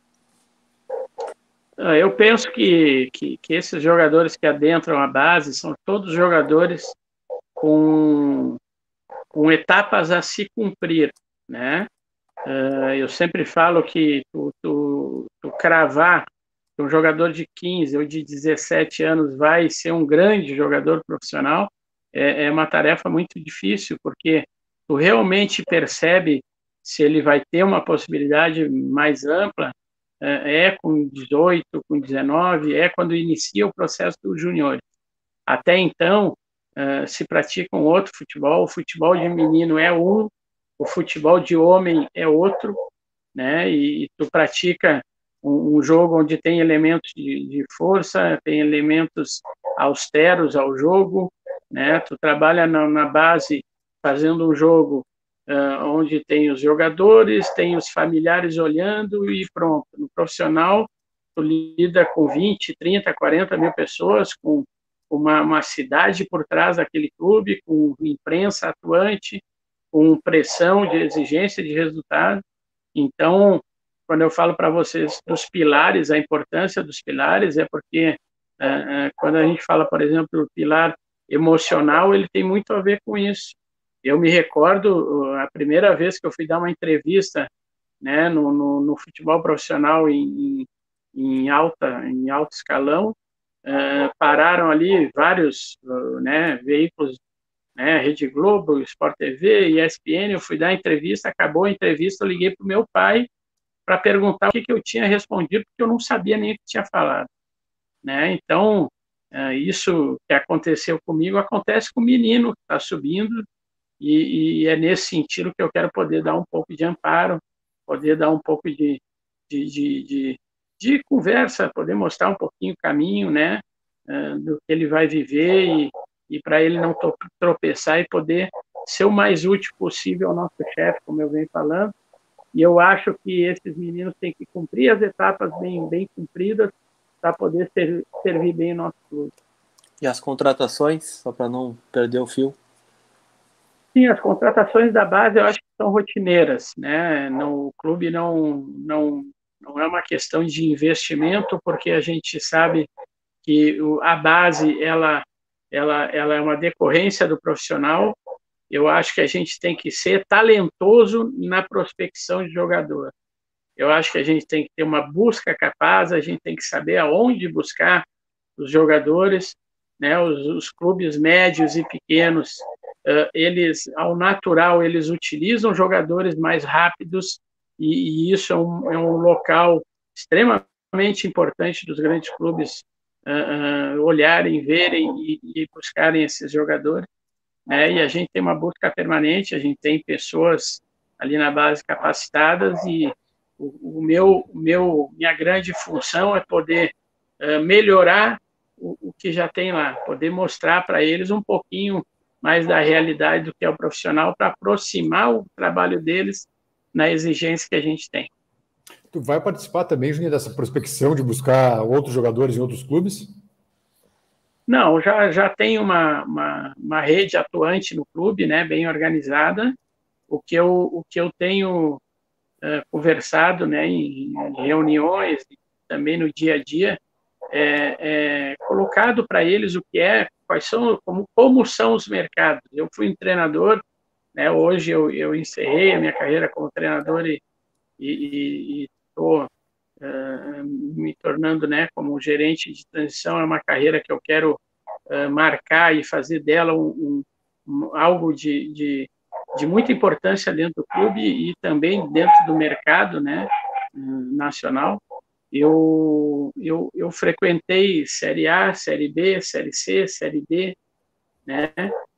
Eu penso que esses jogadores que adentram a base são todos jogadores com etapas a se cumprir, né? Eu sempre falo que tu cravar que um jogador de 15 ou de 17 anos vai ser um grande jogador profissional é uma tarefa muito difícil, porque tu realmente percebe se ele vai ter uma possibilidade mais ampla com 18, com 19, quando inicia o processo dos juniores. Até então, se pratica um outro futebol, o futebol de menino é um, o futebol de homem é outro, né? E tu pratica um jogo onde tem elementos de força, tem elementos austeros ao jogo, né? Tu trabalha na base fazendo um jogo onde tem os jogadores, tem os familiares olhando e pronto. No profissional, tu lida com 20, 30, 40 mil pessoas, com uma cidade por trás daquele clube, com imprensa atuante, com pressão de exigência de resultado. Então, quando eu falo para vocês dos pilares, a importância dos pilares é porque quando a gente fala, por exemplo, do pilar emocional, ele tem muito a ver com isso. Eu me recordo a primeira vez que eu fui dar uma entrevista, né, no futebol profissional em alto escalão, pararam ali vários veículos, né, Rede Globo, Sport TV, ESPN, eu fui dar a entrevista, acabou a entrevista, eu liguei para o meu pai para perguntar o que eu tinha respondido, porque eu não sabia nem o que tinha falado, né? Então, isso que aconteceu comigo, acontece com o menino que está subindo, e é nesse sentido que eu quero poder dar um pouco de amparo, poder dar um pouco de conversa, poder mostrar um pouquinho o caminho, né, do que ele vai viver e para ele não tropeçar e poder ser o mais útil possível ao nosso chefe, como eu venho falando. E eu acho que esses meninos têm que cumprir as etapas bem cumpridas para poder servir bem o nosso clube. E as contratações, só para não perder o fio? Sim, as contratações da base eu acho que são rotineiras, né? O clube não é uma questão de investimento, porque a gente sabe que a base ela é uma decorrência do profissional, eu acho que a gente tem que ser talentoso na prospecção de jogador. Eu acho que a gente tem que ter uma busca capaz, a gente tem que saber aonde buscar os jogadores, né? Os clubes médios e pequenos, eles, ao natural, eles utilizam jogadores mais rápidos e isso é um local extremamente importante dos grandes clubes olharem, verem e buscarem esses jogadores, né? E a gente tem uma busca permanente, a gente tem pessoas ali na base capacitadas e minha grande função é poder melhorar o que já tem lá, poder mostrar para eles um pouquinho mais da realidade do que é o profissional para aproximar o trabalho deles na exigência que a gente tem. Tu vai participar também, Juninho, dessa prospecção de buscar outros jogadores em outros clubes? Não, já tem uma rede atuante no clube, né, bem organizada. O que eu tenho conversado, né, em reuniões, também no dia a dia, colocado para eles o que quais são, como são os mercados. Eu fui um treinador, né, hoje eu encerrei a minha carreira como treinador e estou me tornando, né, como gerente de transição. É uma carreira que eu quero marcar e fazer dela algo de muita importância dentro do clube e também dentro do mercado, né, nacional. Eu frequentei Série A, Série B, Série C, Série D, né?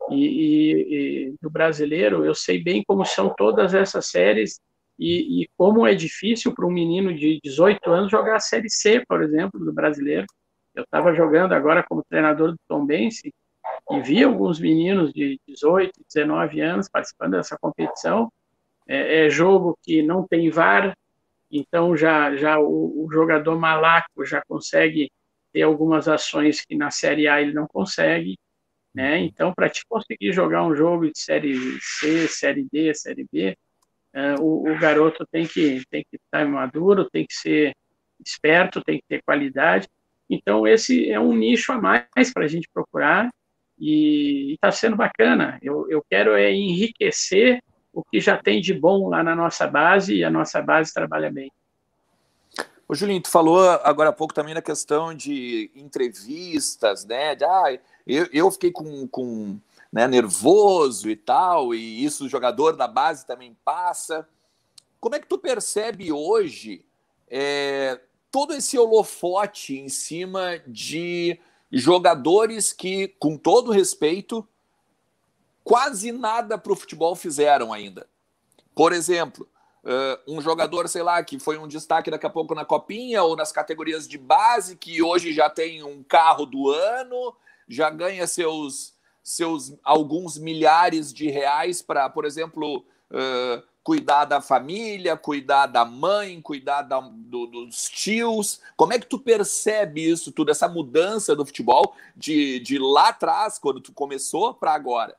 E do brasileiro, eu sei bem como são todas essas séries e como é difícil para um menino de 18 anos jogar a Série C, por exemplo, do brasileiro. Eu estava jogando agora como treinador do Tombense e vi alguns meninos de 18, 19 anos participando dessa competição. É jogo que não tem VAR, então já o jogador malaco já consegue ter algumas ações que na Série A ele não consegue, né? Então, para te conseguir jogar um jogo de Série C, Série D, Série B, o garoto tem que estar maduro, tem que ser esperto, tem que ter qualidade. Então, esse é um nicho a mais para a gente procurar e está sendo bacana. Eu quero enriquecer o que já tem de bom lá na nossa base e a nossa base trabalha bem. Ô, Julinho, tu falou agora há pouco também na questão de entrevistas, né? Eu fiquei né, nervoso e tal, e isso o jogador da base também passa. Como é que tu percebe hoje todo esse holofote em cima de jogadores que, com todo respeito, quase nada para o futebol fizeram ainda? Por exemplo, um jogador, sei lá, que foi um destaque daqui a pouco na Copinha ou nas categorias de base, que hoje já tem um carro do ano, já ganha seus alguns milhares de reais para, por exemplo, cuidar da família, cuidar da mãe, cuidar dos tios. Como é que tu percebe isso tudo, essa mudança do futebol de lá atrás, quando tu começou, para agora?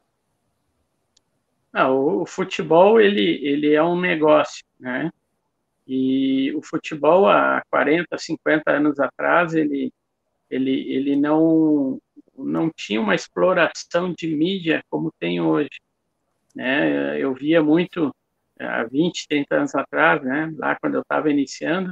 O futebol ele é um negócio, né? E o futebol há 40, 50 anos atrás ele não tinha uma exploração de mídia como tem hoje, né? Eu via muito há 20, 30 anos atrás, né? Lá quando eu estava iniciando,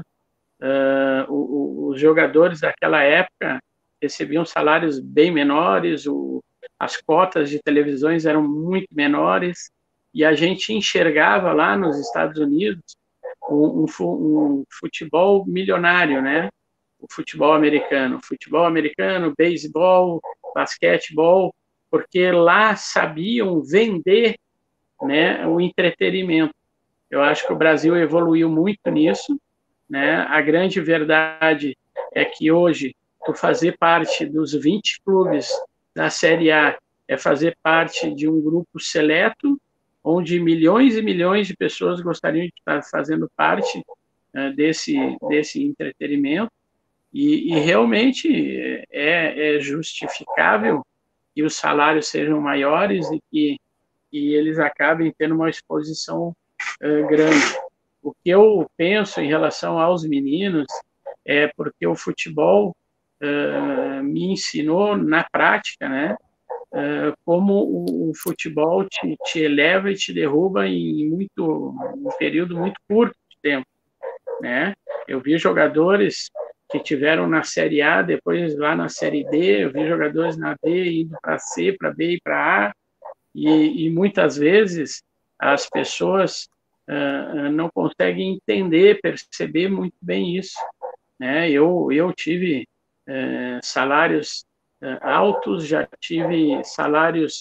os jogadores daquela época recebiam salários bem menores, as cotas de televisões eram muito menores, e a gente enxergava lá nos Estados Unidos um futebol milionário, né? O futebol americano, beisebol, basquetebol, porque lá sabiam vender, né, o entretenimento. Eu acho que o Brasil evoluiu muito nisso, né? A grande verdade é que hoje tu fazer parte dos 20 clubes da Série A é fazer parte de um grupo seleto, onde milhões e milhões de pessoas gostariam de estar fazendo parte desse entretenimento, e realmente é justificável que os salários sejam maiores e eles acabem tendo uma exposição grande. O que eu penso em relação aos meninos é porque o futebol me ensinou na prática, né, como o futebol te eleva e te derruba em um período muito curto de tempo, né? Eu vi jogadores que tiveram na Série A, depois lá na Série D, eu vi jogadores na D indo para C, para B e para A, e muitas vezes as pessoas não conseguem entender, perceber muito bem isso, né? Eu tive salários altos, já tive salários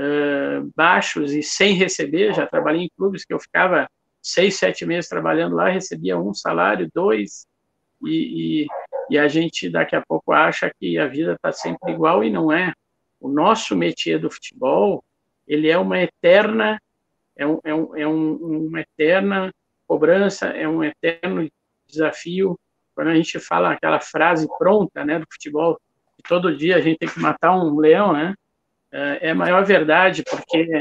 baixos e sem receber, já trabalhei em clubes que eu ficava 6, 7 meses trabalhando lá, recebia um salário, dois, e a gente daqui a pouco acha que a vida está sempre igual e não é. O nosso métier do futebol, ele é uma eterna, uma eterna cobrança, é um eterno desafio. Quando a gente fala aquela frase pronta, né, do futebol, que todo dia a gente tem que matar um leão, né? É a maior verdade, porque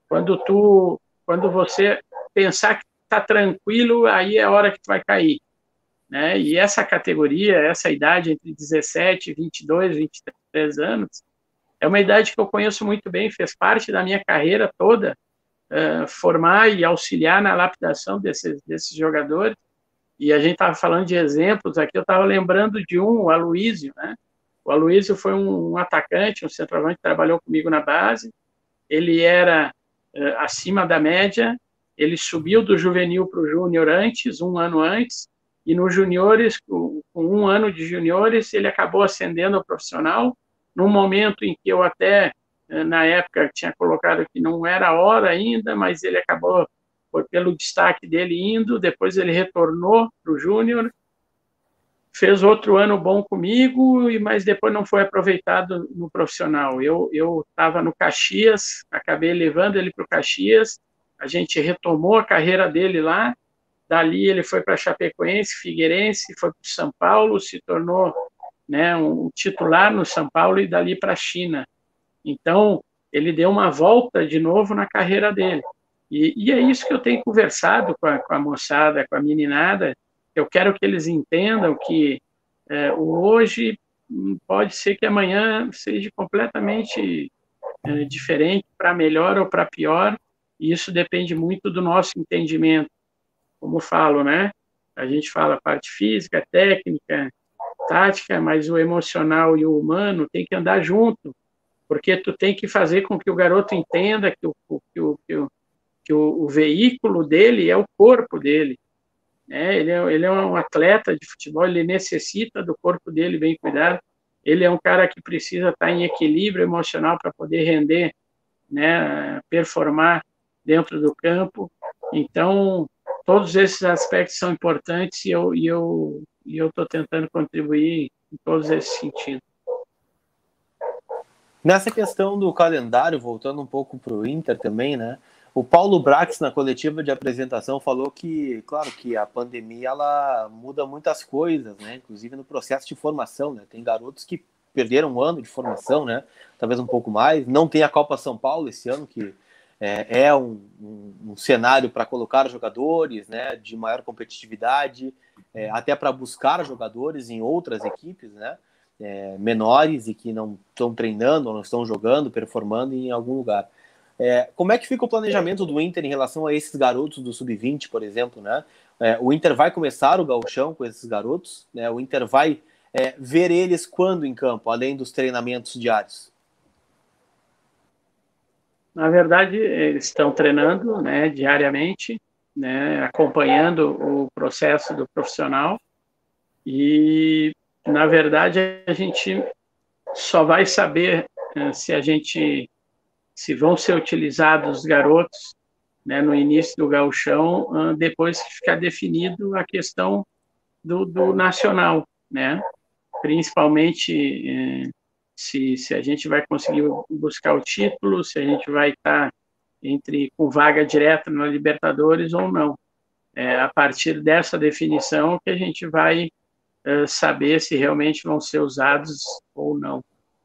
quando você pensar que está tranquilo, aí é a hora que tu vai cair, né? E essa categoria, essa idade entre 17, 22, 23 anos, é uma idade que eu conheço muito bem, fez parte da minha carreira toda, formar e auxiliar na lapidação desses jogadores. E a gente estava falando de exemplos aqui, eu estava lembrando de o Aloísio, né? O Aloísio foi um atacante, um centroavante que trabalhou comigo na base, ele era acima da média, ele subiu do juvenil para o júnior antes, um ano antes, e nos juniores, com um ano de juniores, ele acabou ascendendo ao profissional, num momento em que eu até, na época, tinha colocado que não era a hora ainda, mas ele acabou, pelo destaque dele indo, depois ele retornou para o júnior, fez outro ano bom comigo, mas depois não foi aproveitado no profissional. Eu estava no Caxias, acabei levando ele para o Caxias, a gente retomou a carreira dele lá, dali ele foi para Chapecoense, Figueirense, foi para o São Paulo, se tornou, né, um titular no São Paulo e dali para a China. Então, ele deu uma volta de novo na carreira dele. E é isso que eu tenho conversado com a moçada, com a meninada. Eu quero que eles entendam que o hoje pode ser que amanhã seja completamente diferente, para melhor ou para pior, e isso depende muito do nosso entendimento. Como falo, né? A gente fala parte física, técnica, tática, mas o emocional e o humano tem que andar junto, porque tu tem que fazer com que o garoto entenda que o veículo dele é o corpo dele, né? Ele é um atleta de futebol, ele necessita do corpo dele bem cuidado, ele é um cara que precisa estar em equilíbrio emocional para poder render, né, performar dentro do campo. Então, todos esses aspectos são importantes e eu estou tentando contribuir em todos esses sentidos. Nessa questão do calendário, voltando um pouco para o Inter também, né? O Paulo Brax, na coletiva de apresentação, falou que, claro, que a pandemia ela muda muitas coisas, né? Inclusive no processo de formação, né? Tem garotos que perderam um ano de formação, né? Talvez um pouco mais. Não tem a Copa São Paulo esse ano, que é um cenário para colocar jogadores, né? De maior competitividade, até para buscar jogadores em outras equipes, né? Menores e que não estão treinando, não estão jogando, performando em algum lugar. Como é que fica o planejamento do Inter em relação a esses garotos do Sub-20, por exemplo, né? O Inter vai começar o gauchão com esses garotos, né? O Inter vai ver eles quando em campo, além dos treinamentos diários? Na verdade, eles estão treinando, né, diariamente, né, acompanhando o processo do profissional e, na verdade, a gente só vai saber se vão ser utilizados os garotos, né, no início do gauchão, depois que ficar definido a questão do nacional, né? Principalmente se a gente vai conseguir buscar o título, se a gente vai estar com vaga direta na Libertadores ou não. A partir dessa definição que a gente vai saber se realmente vão ser usados ou não.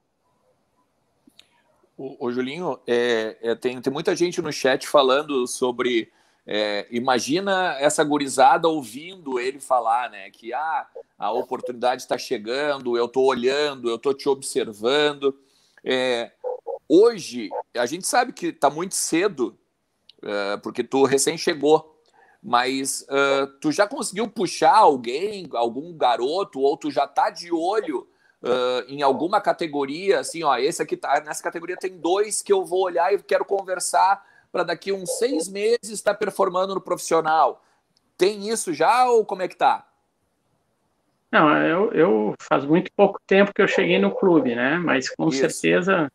O Julinho, tem muita gente no chat falando sobre... imagina essa gurizada ouvindo ele falar, né? Que a oportunidade está chegando, eu estou olhando, eu estou te observando. hoje, a gente sabe que está muito cedo, porque tu recém chegou, mas tu já conseguiu puxar alguém, algum garoto, ou tu já tá de olho em alguma categoria, assim, ó, esse aqui tá, nessa categoria tem 2 que eu vou olhar e quero conversar para daqui uns 6 meses estar performando no profissional. Tem isso já ou como é que tá? Não, eu faz muito pouco tempo que eu cheguei no clube, né? Mas com Isso. certeza,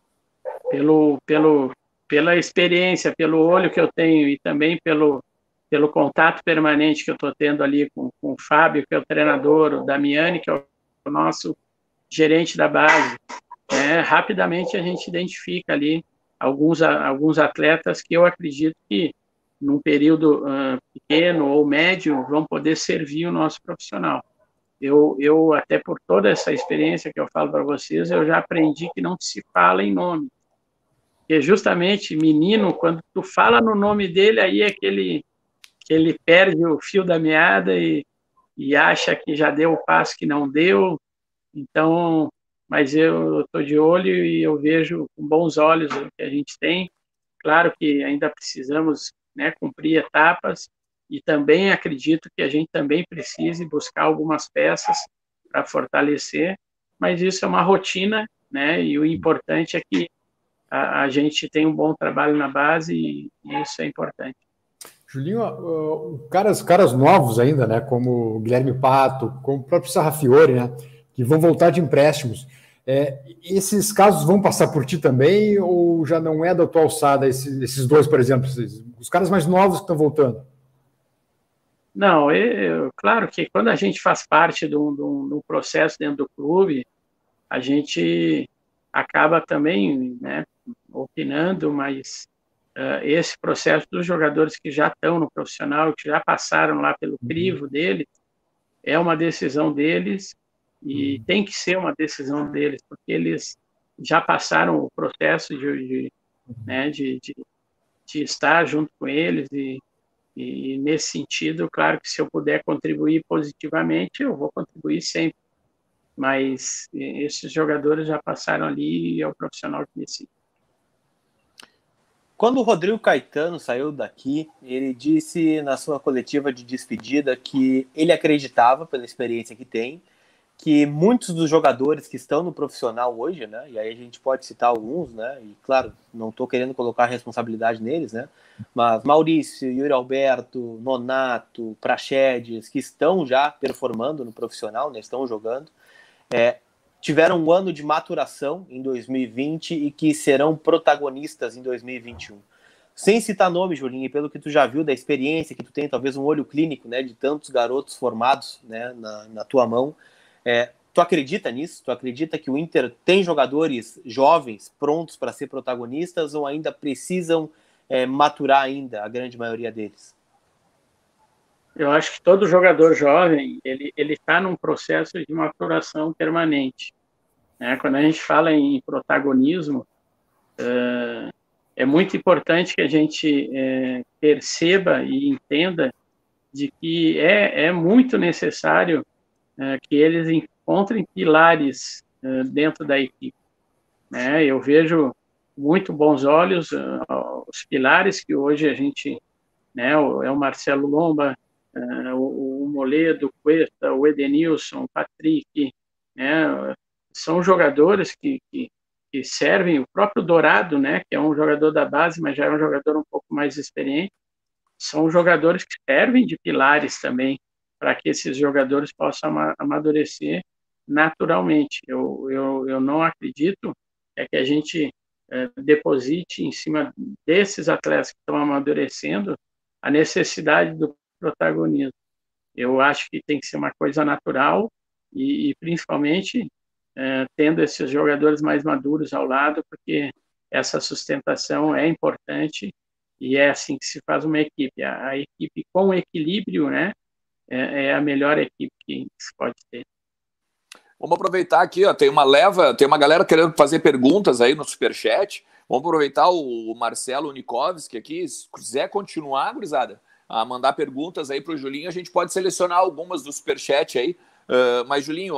pela experiência, pelo olho que eu tenho e também pelo contato permanente que eu estou tendo ali com o Fábio, que é o treinador, o Damiani, que é o nosso gerente da base, né? Rapidamente a gente identifica ali alguns atletas que eu acredito que num período pequeno ou médio vão poder servir o nosso profissional. Eu até por toda essa experiência que eu falo para vocês, eu já aprendi que não se fala em nome. Porque justamente menino, quando tu fala no nome dele, aí é que ele perde o fio da meada e acha que já deu o passo que não deu. Então, mas eu estou de olho e eu vejo com bons olhos o que a gente tem. Claro que ainda precisamos, né, cumprir etapas e também acredito que a gente também precise buscar algumas peças para fortalecer, mas isso é uma rotina, né, e o importante é que a gente tem um bom trabalho na base e isso é importante. Julinho, caras novos ainda, né, como o Guilherme Pato, como o próprio Sarrafiore, né, que vão voltar de empréstimos. Esses casos vão passar por ti também ou já não é da tua alçada esses 2, por exemplo, os caras mais novos que estão voltando? Não, claro que quando a gente faz parte de um processo dentro do clube, a gente acaba também, né, opinando, mas esse processo dos jogadores que já estão no profissional, que já passaram lá pelo crivo deles, é uma decisão deles e tem que ser uma decisão deles, porque eles já passaram o processo né, de estar junto com eles e nesse sentido, claro que se eu puder contribuir positivamente, eu vou contribuir sempre. Mas esses jogadores já passaram ali e é o profissional que decide. Quando o Rodrigo Caetano saiu daqui, ele disse na sua coletiva de despedida que ele acreditava, pela experiência que tem, que muitos dos jogadores que estão no profissional hoje, né, e aí a gente pode citar alguns, né, e claro, não estou querendo colocar responsabilidade neles, né, mas Maurício, Yuri Alberto, Nonato, Praxedes, que estão já performando no profissional, né, estão jogando, tiveram um ano de maturação em 2020 e que serão protagonistas em 2021. Sem citar nome, Julinho, e pelo que tu já viu da experiência que tu tem, talvez um olho clínico, né, de tantos garotos formados, né, na tua mão, tu acredita nisso? Tu acredita que o Inter tem jogadores jovens prontos para ser protagonistas ou ainda precisam maturar ainda, a grande maioria deles? Eu acho que todo jogador jovem, ele está num processo de maturação permanente, né? Quando a gente fala em protagonismo, é muito importante que a gente perceba e entenda de que é muito necessário que eles encontrem pilares dentro da equipe, né? Eu vejo muito bons olhos os pilares que hoje a gente, né, é o Marcelo Lomba, o Moledo, o Cuesta, o Edenilson, o Patrick, né, são jogadores que servem, o próprio Dourado, né, que é um jogador da base, mas já é um jogador um pouco mais experiente, são jogadores que servem de pilares também para que esses jogadores possam amadurecer naturalmente. Eu não acredito que a gente deposite em cima desses atletas que estão amadurecendo a necessidade do protagonismo. Eu acho que tem que ser uma coisa natural e principalmente tendo esses jogadores mais maduros ao lado, porque essa sustentação é importante e é assim que se faz uma equipe. A equipe com equilíbrio, né, é a melhor equipe que se pode ter. Vamos aproveitar aqui, ó, tem uma galera querendo fazer perguntas aí no Superchat. Vamos aproveitar o Marcelo Nikovski aqui, se quiser continuar, gurizada, a mandar perguntas aí para o Julinho, a gente pode selecionar algumas do Superchat aí. Mas, Julinho, ó,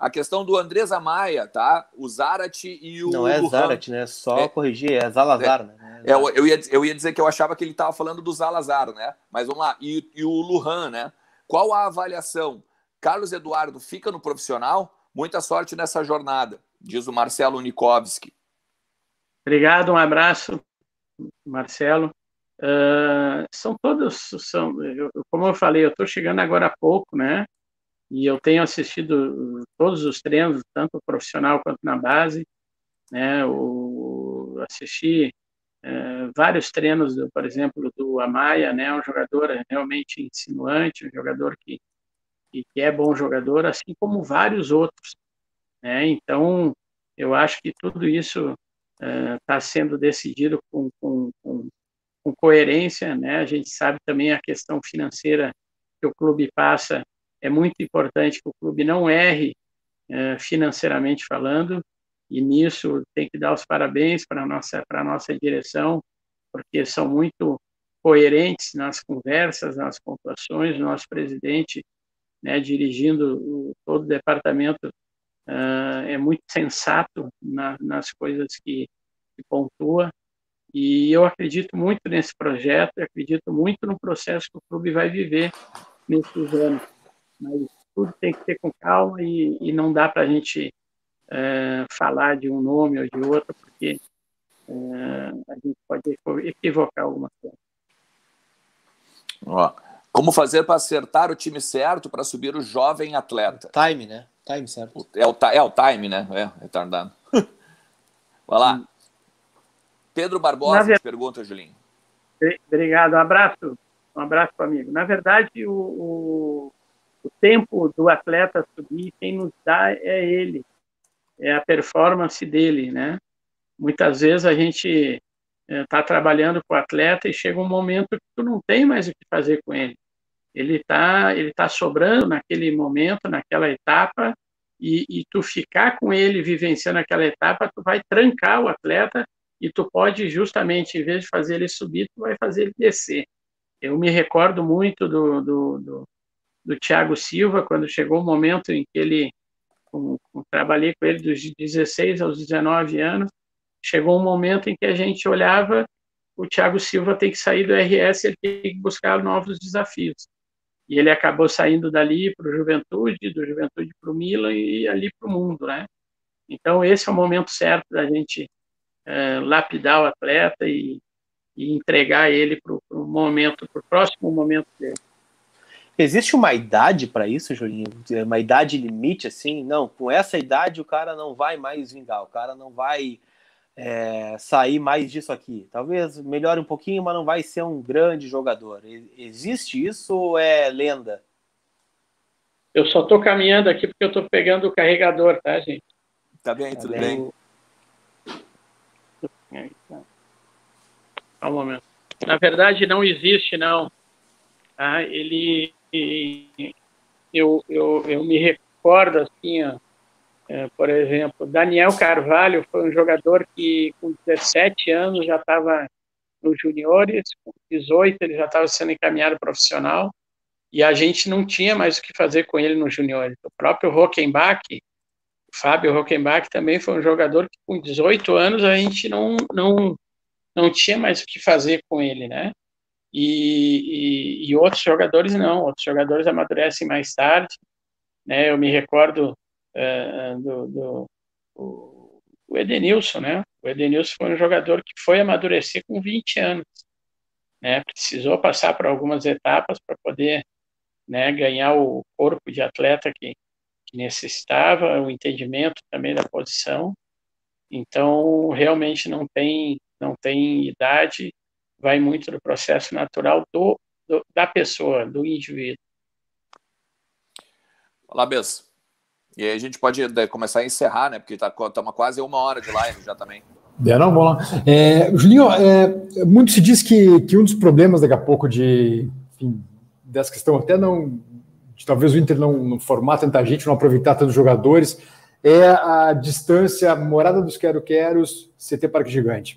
a questão do Andrés Amaya, tá? O Zarate e o Não é Lujan. Zarate, né? Só corrigir, é Zalazar, né? Eu ia dizer que eu achava que ele estava falando do Zalazar, né? Mas vamos lá. E o Lujan, né? Qual a avaliação? Carlos Eduardo fica no profissional? Muita sorte nessa jornada, diz o Marcelo Nikovski. Obrigado, um abraço, Marcelo. São todos, como eu falei, eu estou chegando agora há pouco, né? E eu tenho assistido todos os treinos, tanto profissional quanto na base, né? Assisti vários treinos, por exemplo, do Amaya, né? Um jogador realmente insinuante, um jogador que é bom jogador, assim como vários outros, né? Então, eu acho que tudo isso está sendo decidido com coerência, né? A gente sabe também a questão financeira que o clube passa, é muito importante que o clube não erre financeiramente falando, e nisso tem que dar os parabéns para a nossa direção, porque são muito coerentes nas conversas, nas pontuações. O nosso presidente, né, dirigindo todo o departamento, é muito sensato nas coisas que pontua, e eu acredito muito nesse projeto, acredito muito no processo que o clube vai viver nesses anos, mas tudo tem que ter com calma e não dá para a gente falar de um nome ou de outro, porque a gente pode equivocar alguma coisa. Como fazer para acertar o time certo para subir o jovem atleta? Time, né? Time certo. É o time, né? Retardado. Vai lá. Pedro Barbosa te pergunta, Julinho. Obrigado, um abraço amigo. Na verdade, o tempo do atleta subir, quem nos dá é ele, é a performance dele, né? Muitas vezes a gente está trabalhando com o atleta e chega um momento que tu não tem mais o que fazer com ele. Ele tá sobrando naquele momento, naquela etapa, e tu ficar com ele vivenciando aquela etapa, tu vai trancar o atleta e tu pode justamente, em vez de fazer ele subir, tu vai fazer ele descer. Eu me recordo muito do Thiago Silva, quando chegou o momento em que ele, trabalhei com ele dos 16 aos 19 anos, chegou um momento em que a gente olhava, o Thiago Silva tem que sair do RS, ele tem que buscar novos desafios. E ele acabou saindo dali para o Juventude, do Juventude para o Milan e ali para o mundo, né? Então, esse é o momento certo da gente lapidar o atleta e entregar ele para o próximo momento dele. Existe uma idade para isso, Julinho? Uma idade limite, assim? Não, com essa idade o cara não vai mais vingar, o cara não vai sair mais disso aqui. Talvez melhore um pouquinho, mas não vai ser um grande jogador. Existe isso ou é lenda? Eu só estou caminhando aqui porque eu estou pegando o carregador, tá, gente? Tá bem, tudo bem. Um momento. Na verdade, não existe, não. Tá? Eu me recordo, assim, por exemplo, Daniel Carvalho foi um jogador que com 17 anos já estava nos juniores, com 18 ele já estava sendo encaminhado profissional, e a gente não tinha mais o que fazer com ele nos juniores. O próprio Rockenbach, Fábio Rockenbach, também foi um jogador que com 18 anos a gente não tinha mais o que fazer com ele, né? E outros jogadores não, outros jogadores amadurecem mais tarde, né? Eu me recordo o Edenilson, né? O Edenilson foi um jogador que foi amadurecer com 20 anos, né? Precisou passar por algumas etapas para poder, né, ganhar o corpo de atleta que necessitava, o entendimento também da posição. Então, realmente não tem idade, vai muito do processo natural da pessoa, do indivíduo. Olá, Bess. E aí a gente pode começar a encerrar, né? Porque estamos quase 1 hora de live já também. Não, vamos lá. Julinho, muito se diz que um dos problemas daqui a pouco dessa questão, até não, de talvez o Inter não formar tanta gente, não aproveitar tantos jogadores, é a distância, Morada dos Quero-Queros, CT Parque Gigante.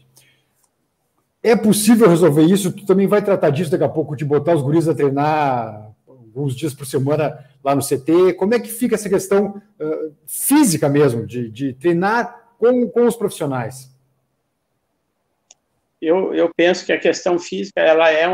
É possível resolver isso? Tu também vai tratar disso daqui a pouco, de botar os guris a treinar, alguns dias por semana lá no CT. Como é que fica essa questão física mesmo, de treinar com os profissionais? Eu penso que a questão física ela é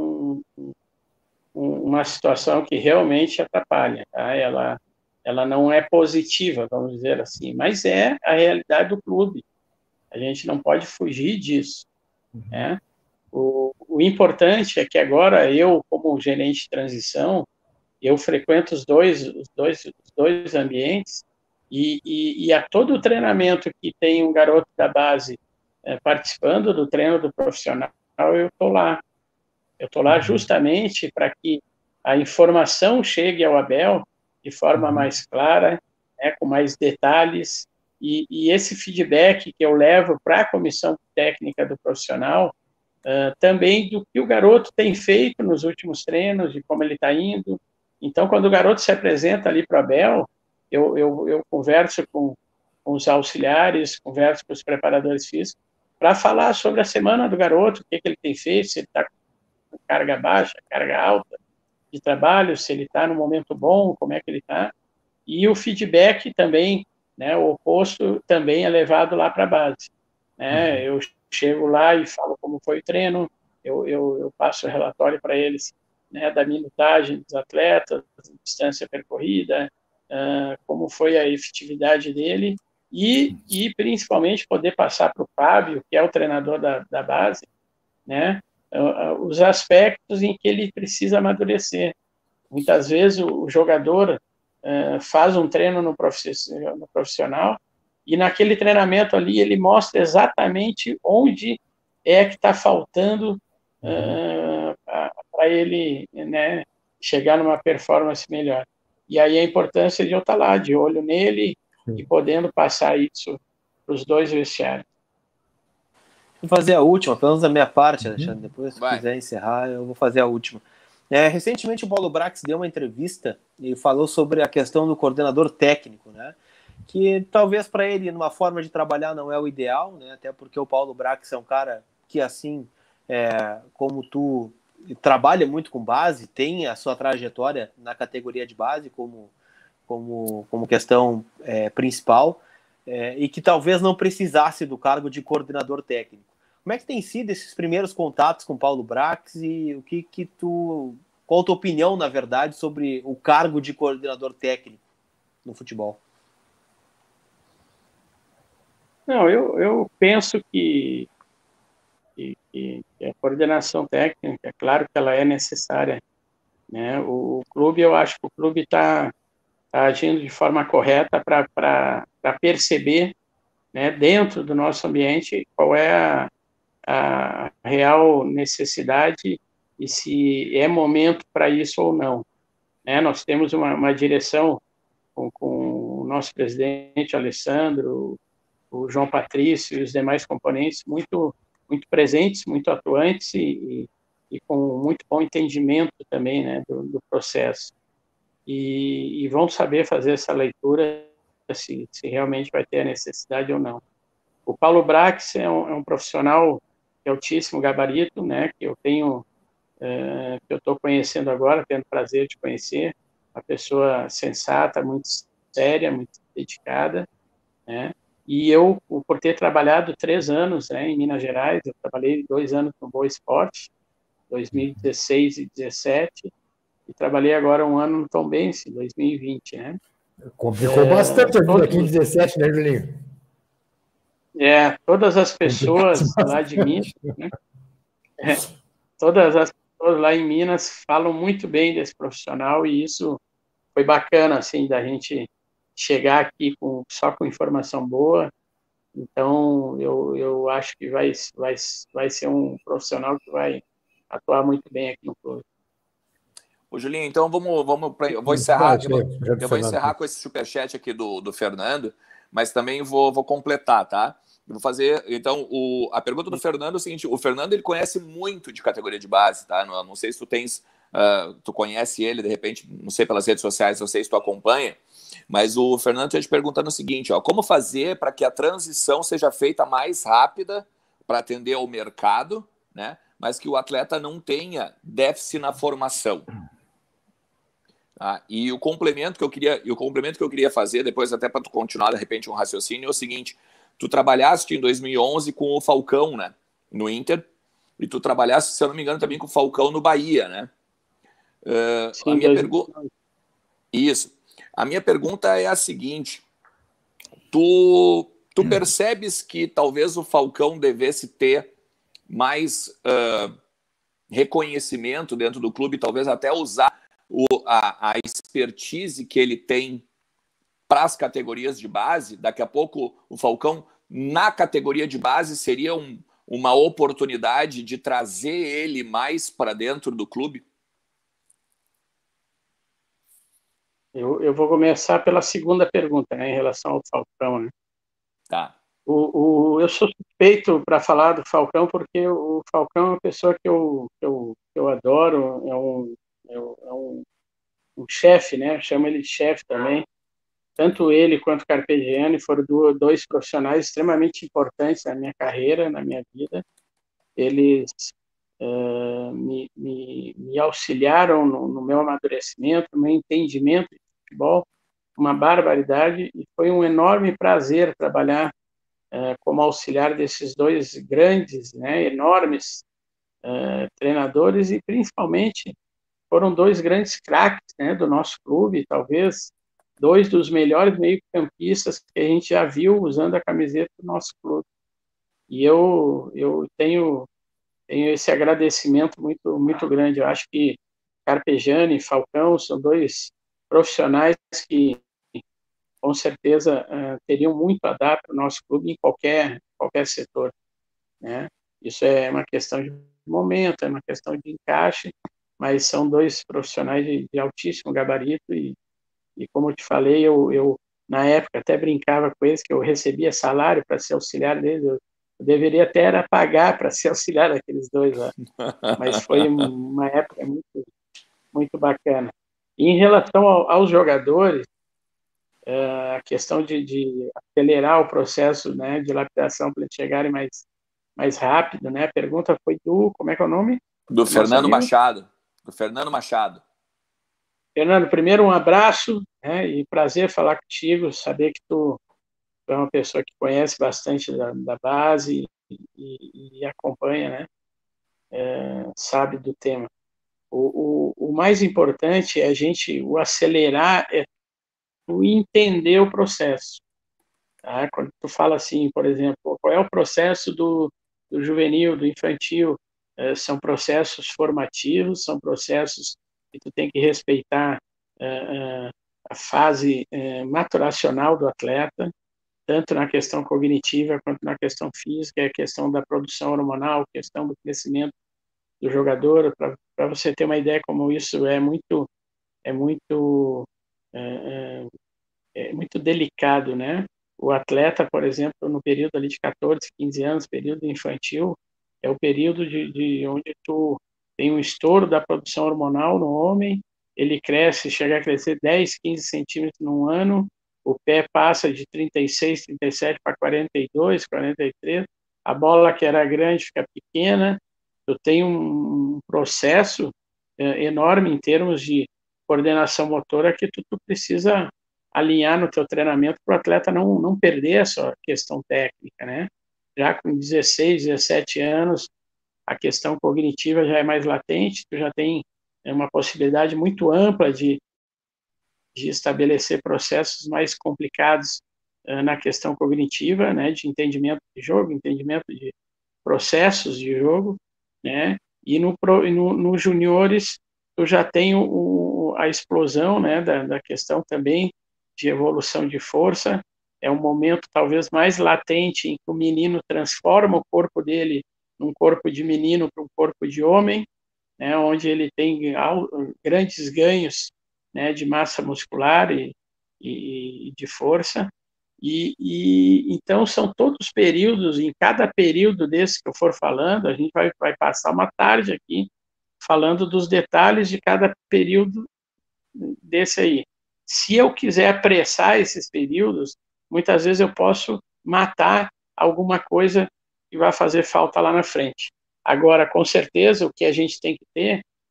uma situação que realmente atrapalha, tá? Ela não é positiva, vamos dizer assim, mas é a realidade do clube. A gente não pode fugir disso, né? O importante é que agora eu, como gerente de transição, eu frequento os dois ambientes e a todo o treinamento que tem um garoto da base participando do treino do profissional, eu estou lá. Eu estou lá justamente para que a informação chegue ao Abel de forma mais clara, né, com mais detalhes, e esse feedback que eu levo para a comissão técnica do profissional, também do que o garoto tem feito nos últimos treinos, de como ele está indo. Então, quando o garoto se apresenta ali para o Abel, eu converso com os auxiliares, converso com os preparadores físicos, para falar sobre a semana do garoto, o que ele tem feito, se ele está com carga baixa, carga alta de trabalho, se ele está no momento bom, como é que ele está. E o feedback também, né, o oposto, também é levado lá para a base. Né? Eu chego lá e falo como foi o treino, eu passo o relatório para eles, né, da minutagem dos atletas, distância percorrida, como foi a efetividade dele, e principalmente poder passar para o Fábio, que é o treinador da base, né, os aspectos em que ele precisa amadurecer. Muitas vezes o jogador faz um treino no profissional e naquele treinamento ali ele mostra exatamente onde é que está faltando para ele, né, chegar numa performance melhor. E aí a importância de eu estar lá, de olho nele e podendo passar isso para os dois vestiários. Vou fazer a última, pelo menos da minha parte, Alexandre. Depois, se quiser encerrar, eu vou fazer a última. Recentemente, o Paulo Brax deu uma entrevista e falou sobre a questão do coordenador técnico, né? Que talvez para ele, numa forma de trabalhar, não é o ideal, né? Até porque o Paulo Brax é um cara que, assim, como tu, trabalha muito com base, tem a sua trajetória na categoria de base como questão principal, e que talvez não precisasse do cargo de coordenador técnico. Como é que tem sido esses primeiros contatos com o Paulo Brax e qual a tua opinião, na verdade, sobre o cargo de coordenador técnico no futebol? Não, eu penso que a coordenação técnica, é claro que ela é necessária, né? O clube, eu acho que o clube está agindo de forma correta para perceber, né, dentro do nosso ambiente, qual é a real necessidade e se é momento para isso ou não. Né? Nós temos uma direção com o nosso presidente, Alessandro, o João Patrício e os demais componentes muito presentes, muito atuantes e com muito bom entendimento também, né, do processo. E vão saber fazer essa leitura se realmente vai ter a necessidade ou não. O Paulo Brax é um profissional de altíssimo gabarito, né, que eu tenho, que eu estou conhecendo agora, tendo prazer de conhecer, uma pessoa sensata, muito séria, muito dedicada, né, e eu, por ter trabalhado 3 anos, né, em Minas Gerais, eu trabalhei 2 anos no Boa Esporte, 2016 e 2017, e trabalhei agora 1 ano no Tombense, 2020, né. Complicou bastante a vida aqui em 2017, né, Julinho? Todas as pessoas lá de Minas, né? Todas as pessoas lá em Minas falam muito bem desse profissional e isso foi bacana, assim, da gente chegar aqui só com informação boa. Então, eu acho que vai ser um profissional que vai atuar muito bem aqui no clube. Ô, Julinho, então eu vou encerrar, eu vou encerrar com esse superchat aqui do Fernando, mas também vou completar, tá? Eu vou fazer, então, a pergunta do Fernando é o seguinte: o Fernando, ele conhece muito de categoria de base, tá? Não sei se tu conhece ele, de repente, não sei, pelas redes sociais, não sei se tu acompanha, mas o Fernando está te perguntando o seguinte, como fazer para que a transição seja feita mais rápida para atender ao mercado, né? Mas que o atleta não tenha déficit na formação. E o complemento que eu queria fazer, depois até para tu continuar, de repente, um raciocínio, é o seguinte: tu trabalhaste em 2011 com o Falcão, né, no Inter, e tu trabalhaste, se eu não me engano, também com o Falcão no Bahia, né? Sim, A minha pergunta... Isso. A minha pergunta é a seguinte: tu percebes que talvez o Falcão devesse ter mais reconhecimento dentro do clube, talvez até usar a expertise que ele tem para as categorias de base? Daqui a pouco o Falcão, na categoria de base, seria uma oportunidade de trazer ele mais para dentro do clube? Eu vou começar pela segunda pergunta, né, em relação ao Falcão, né? Tá. Eu sou suspeito para falar do Falcão, porque o Falcão é uma pessoa que eu adoro, é um chefe, né? Eu chamo ele de chefe também. Tanto ele quanto o Carpegiani foram dois profissionais extremamente importantes na minha carreira, na minha vida. Eles me auxiliaram no meu amadurecimento, no meu entendimento de futebol, uma barbaridade, e foi um enorme prazer trabalhar como auxiliar desses dois grandes, né, enormes treinadores, e principalmente foram dois grandes craques, né, do nosso clube, talvez dois dos melhores meio-campistas que a gente já viu usando a camiseta do nosso clube. E eu tenho esse agradecimento muito grande. Eu acho que Carpegiani e Falcão são dois profissionais que, com certeza, teriam muito a dar para o nosso clube em qualquer setor, né? Isso é uma questão de momento, é uma questão de encaixe, mas são dois profissionais de altíssimo gabarito e como eu te falei, eu na época até brincava com eles que eu recebia salário para ser auxiliar deles, eu deveria até era pagar para ser auxiliar daqueles dois lá, mas foi uma época muito bacana. E em relação aos jogadores, a questão de acelerar o processo, né, de lapidação para eles chegarem mais rápido, né? A pergunta foi como é que é o nome? Do Fernando Machado. Do Fernando Machado. Fernando, primeiro um abraço, né, e prazer falar contigo, saber que tu é uma pessoa que conhece bastante da base e acompanha, né, sabe do tema. O mais importante é o acelerar, é tu entender o processo. Tá? Quando tu fala assim, por exemplo, qual é o processo do juvenil, do infantil? São processos formativos, são processos que tu tem que respeitar a fase maturacional do atleta, tanto na questão cognitiva quanto na questão física, a questão da produção hormonal, a questão do crescimento do jogador. Para você ter uma ideia como isso é muito delicado, né? O atleta, por exemplo, no período ali de 14, 15 anos, período infantil, é o período de onde tu tem um estouro da produção hormonal no homem, ele cresce, chega a crescer 10, 15 centímetros num ano, o pé passa de 36, 37 para 42, 43, a bola que era grande fica pequena, tu tem um processo enorme em termos de coordenação motora que tu precisa alinhar no teu treinamento para o atleta não perder a sua questão técnica, né? Já com 16, 17 anos, a questão cognitiva já é mais latente, tu já tem uma possibilidade muito ampla de estabelecer processos mais complicados na questão cognitiva, né? De entendimento de jogo, entendimento de processos de jogo, né? E no juniores, tu já tem a explosão, né? Da questão também de evolução de força, é um momento talvez mais latente em que o menino transforma o corpo dele num corpo de menino para um corpo de homem, né, onde ele tem grandes ganhos, né, de massa muscular e de força. Então são todos períodos, em cada período desse que eu for falando, a gente vai passar uma tarde aqui falando dos detalhes de cada período desse aí. Se eu quiser apressar esses períodos, muitas vezes eu posso matar alguma coisa que vai fazer falta lá na frente. Agora, com certeza, o que a gente tem que ter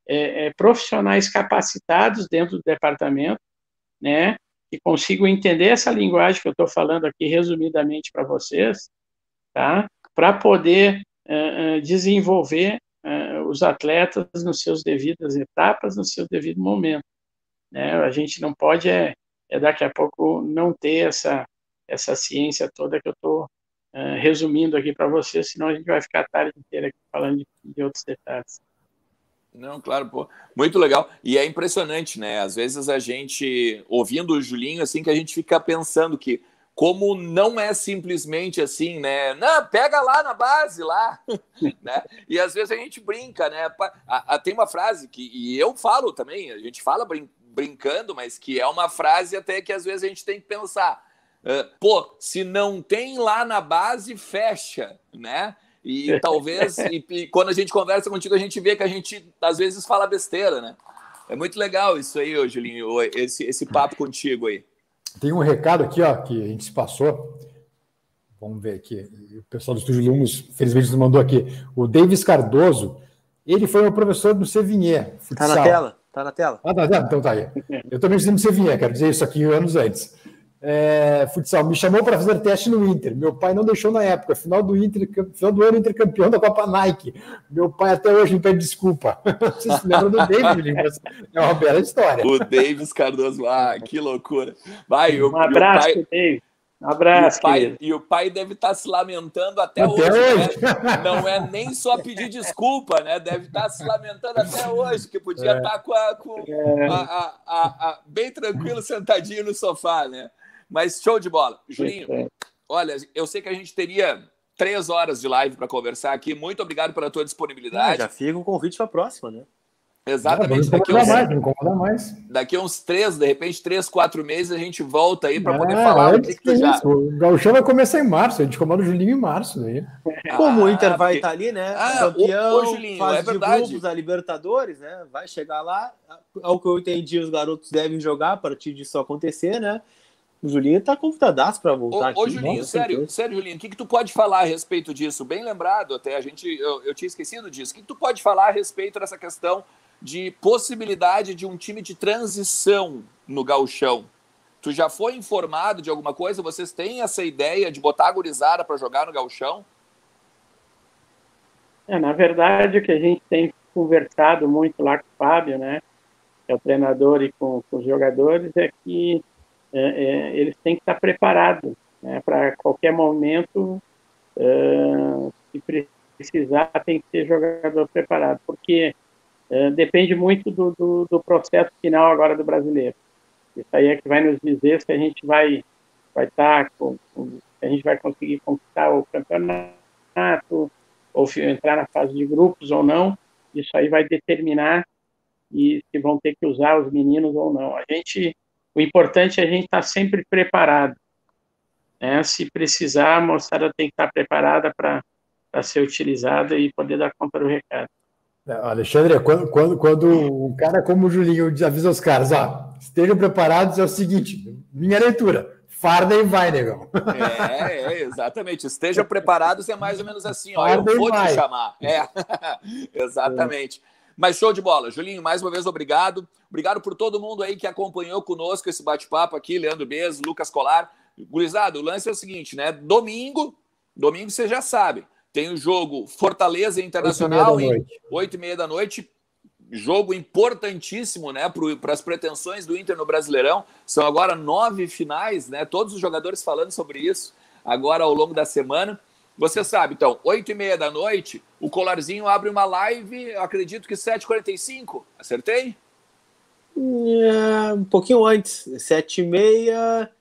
profissionais capacitados dentro do departamento, né, que consigam entender essa linguagem que eu estou falando aqui resumidamente para vocês, tá, para poder desenvolver os atletas nas suas devidas etapas, no seu devido momento, né? A gente não pode daqui a pouco não ter essa ciência toda que eu estou resumindo aqui para vocês, senão a gente vai ficar a tarde inteira aqui falando de outros detalhes. Não, claro, pô, muito legal. E é impressionante, né? Às vezes a gente, ouvindo o Julinho, assim, que a gente fica pensando que como não é simplesmente assim, né? Não, pega lá na base, lá, né? E às vezes a gente brinca, né? Tem uma frase e eu falo também, a gente fala brincando, mas que é uma frase até que às vezes a gente tem que pensar. Pô, se não tem lá na base, fecha, né? E talvez, e quando a gente conversa contigo, a gente vê que a gente às vezes fala besteira, né? É muito legal isso aí, ô, Julinho, esse papo contigo aí. Tem um recado aqui, ó, que a gente se passou. Vamos ver aqui. O pessoal do Estúdio Lumos, felizmente, nos mandou aqui. O Davis Cardoso, ele foi meu professor do Sevigné. Tá na tela? Tá na tela. Ah, tá, então tá aí. Eu também fiz no Sevigné, quero dizer isso aqui anos antes. Futsal, me chamou para fazer teste no Inter. Meu pai não deixou na época. Final do ano, Inter campeão da Copa Nike. Meu pai até hoje me pede desculpa. Vocês se lembram do Davis? É uma bela história. O Davis Cardoso, que loucura. Vai, um abraço, Davis. Um abraço, e o pai deve estar se lamentando até hoje. Né? Não é nem só pedir desculpa, né? Deve estar se lamentando até hoje, que podia estar bem tranquilo, sentadinho no sofá, né? Mas show de bola. Julinho, olha, eu sei que a gente teria 3 horas de live para conversar aqui. Muito obrigado pela tua disponibilidade. Já fica o convite para a próxima, né? Exatamente. Daqui a uns 3, 4 meses a gente volta aí para poder falar o que tu já... O Gauchão vai começar em março, a gente comanda o Julinho em março. Daí. Como o Inter vai estar ali, né? Campeão, Julinho, fase de grupos da Libertadores, né? Vai chegar lá. Ao que eu entendi, os garotos devem jogar a partir disso acontecer, né? O Julinho tá convidadaço para voltar aqui. Ô, Julinho, sério, Julinho, o que tu pode falar a respeito disso? Bem lembrado até, eu tinha esquecido disso. O que tu pode falar a respeito dessa questão de possibilidade de um time de transição no gauchão? Tu já foi informado de alguma coisa? Vocês têm essa ideia de botar a gurizada para jogar no gauchão? Na verdade, o que a gente tem conversado muito lá com o Fábio, né, que é o treinador, e com os jogadores, é que eles têm que estar preparados, né, para qualquer momento, se precisar, tem que ter jogador preparado, porque depende muito do processo final agora do brasileiro. Isso aí é que vai nos dizer se a gente vai estar se a gente vai conseguir conquistar o campeonato ou entrar na fase de grupos ou não. Isso aí vai determinar se vão ter que usar os meninos ou não. O importante é a gente estar sempre preparado, né? Se precisar, a moçada tem que estar preparada para ser utilizada e poder dar conta do recado. Alexandre, quando um cara como o Julinho avisa os caras, estejam preparados, é o seguinte, minha leitura, farda e vai, negão. Exatamente, estejam preparados é mais ou menos assim, eu vou te chamar. Exatamente. Mas show de bola. Julinho, mais uma vez, obrigado. Obrigado por todo mundo aí que acompanhou conosco esse bate-papo aqui, Leandro Bez, Lucas Colar. Gurizada, o lance é o seguinte, né? Domingo você já sabe, tem o jogo Fortaleza Internacional, 8h30 da noite. Jogo importantíssimo, né, para as pretensões do Inter no Brasileirão. São agora 9 finais, né? Todos os jogadores falando sobre isso agora ao longo da semana. Você sabe, então, 8h30 da noite, o Colarzinho abre uma live, acredito que 7h45. Acertei? Um pouquinho antes, 7h30...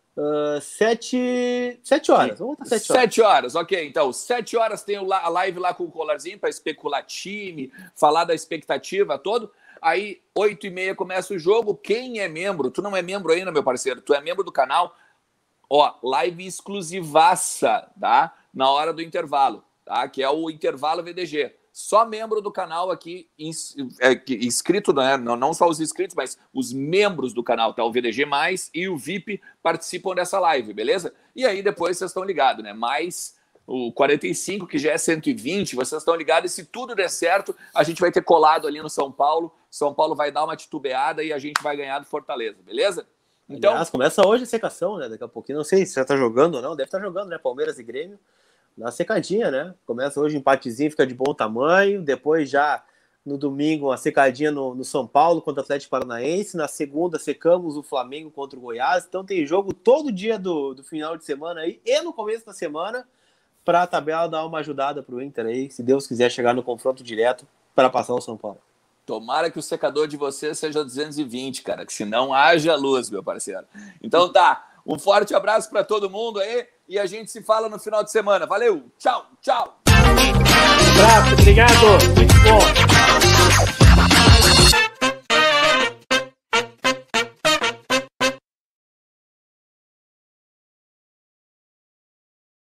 7 horas, vamos botar 7 horas. 7 horas, ok. Então, 7 horas tem a live lá com o Colarzinho para especular time, falar da expectativa todo. Aí, 8h30 começa o jogo. Quem é membro? Tu não é membro ainda, meu parceiro. Tu é membro do canal. Live exclusivaça, tá? Na hora do intervalo, tá? Que é o intervalo VDG. Só membro do canal aqui, inscrito, né? Não só os inscritos, mas os membros do canal, tá? O VDG+, e o VIP participam dessa live, beleza? E aí depois vocês estão ligados, né? Mais o 45, que já é 120, vocês estão ligados, e se tudo der certo, a gente vai ter colado ali no São Paulo, São Paulo vai dar uma titubeada e a gente vai ganhar do Fortaleza, beleza? Então, aliás, começa hoje a secação, né? Daqui a pouquinho, não sei se já tá jogando ou não, deve estar jogando, né? Palmeiras e Grêmio, dá uma secadinha, né? Começa hoje, empatezinho, fica de bom tamanho, depois já no domingo, uma secadinha no São Paulo contra o Atlético Paranaense, na segunda secamos o Flamengo contra o Goiás, então tem jogo todo dia do final de semana aí, e no começo da semana, para a tabela dar uma ajudada pro Inter aí, se Deus quiser chegar no confronto direto para passar o São Paulo. Tomara que o secador de você seja 220, cara, que senão haja luz, meu parceiro. Então tá, um forte abraço para todo mundo aí e a gente se fala no final de semana. Valeu, tchau, tchau. Um abraço, obrigado, muito bom.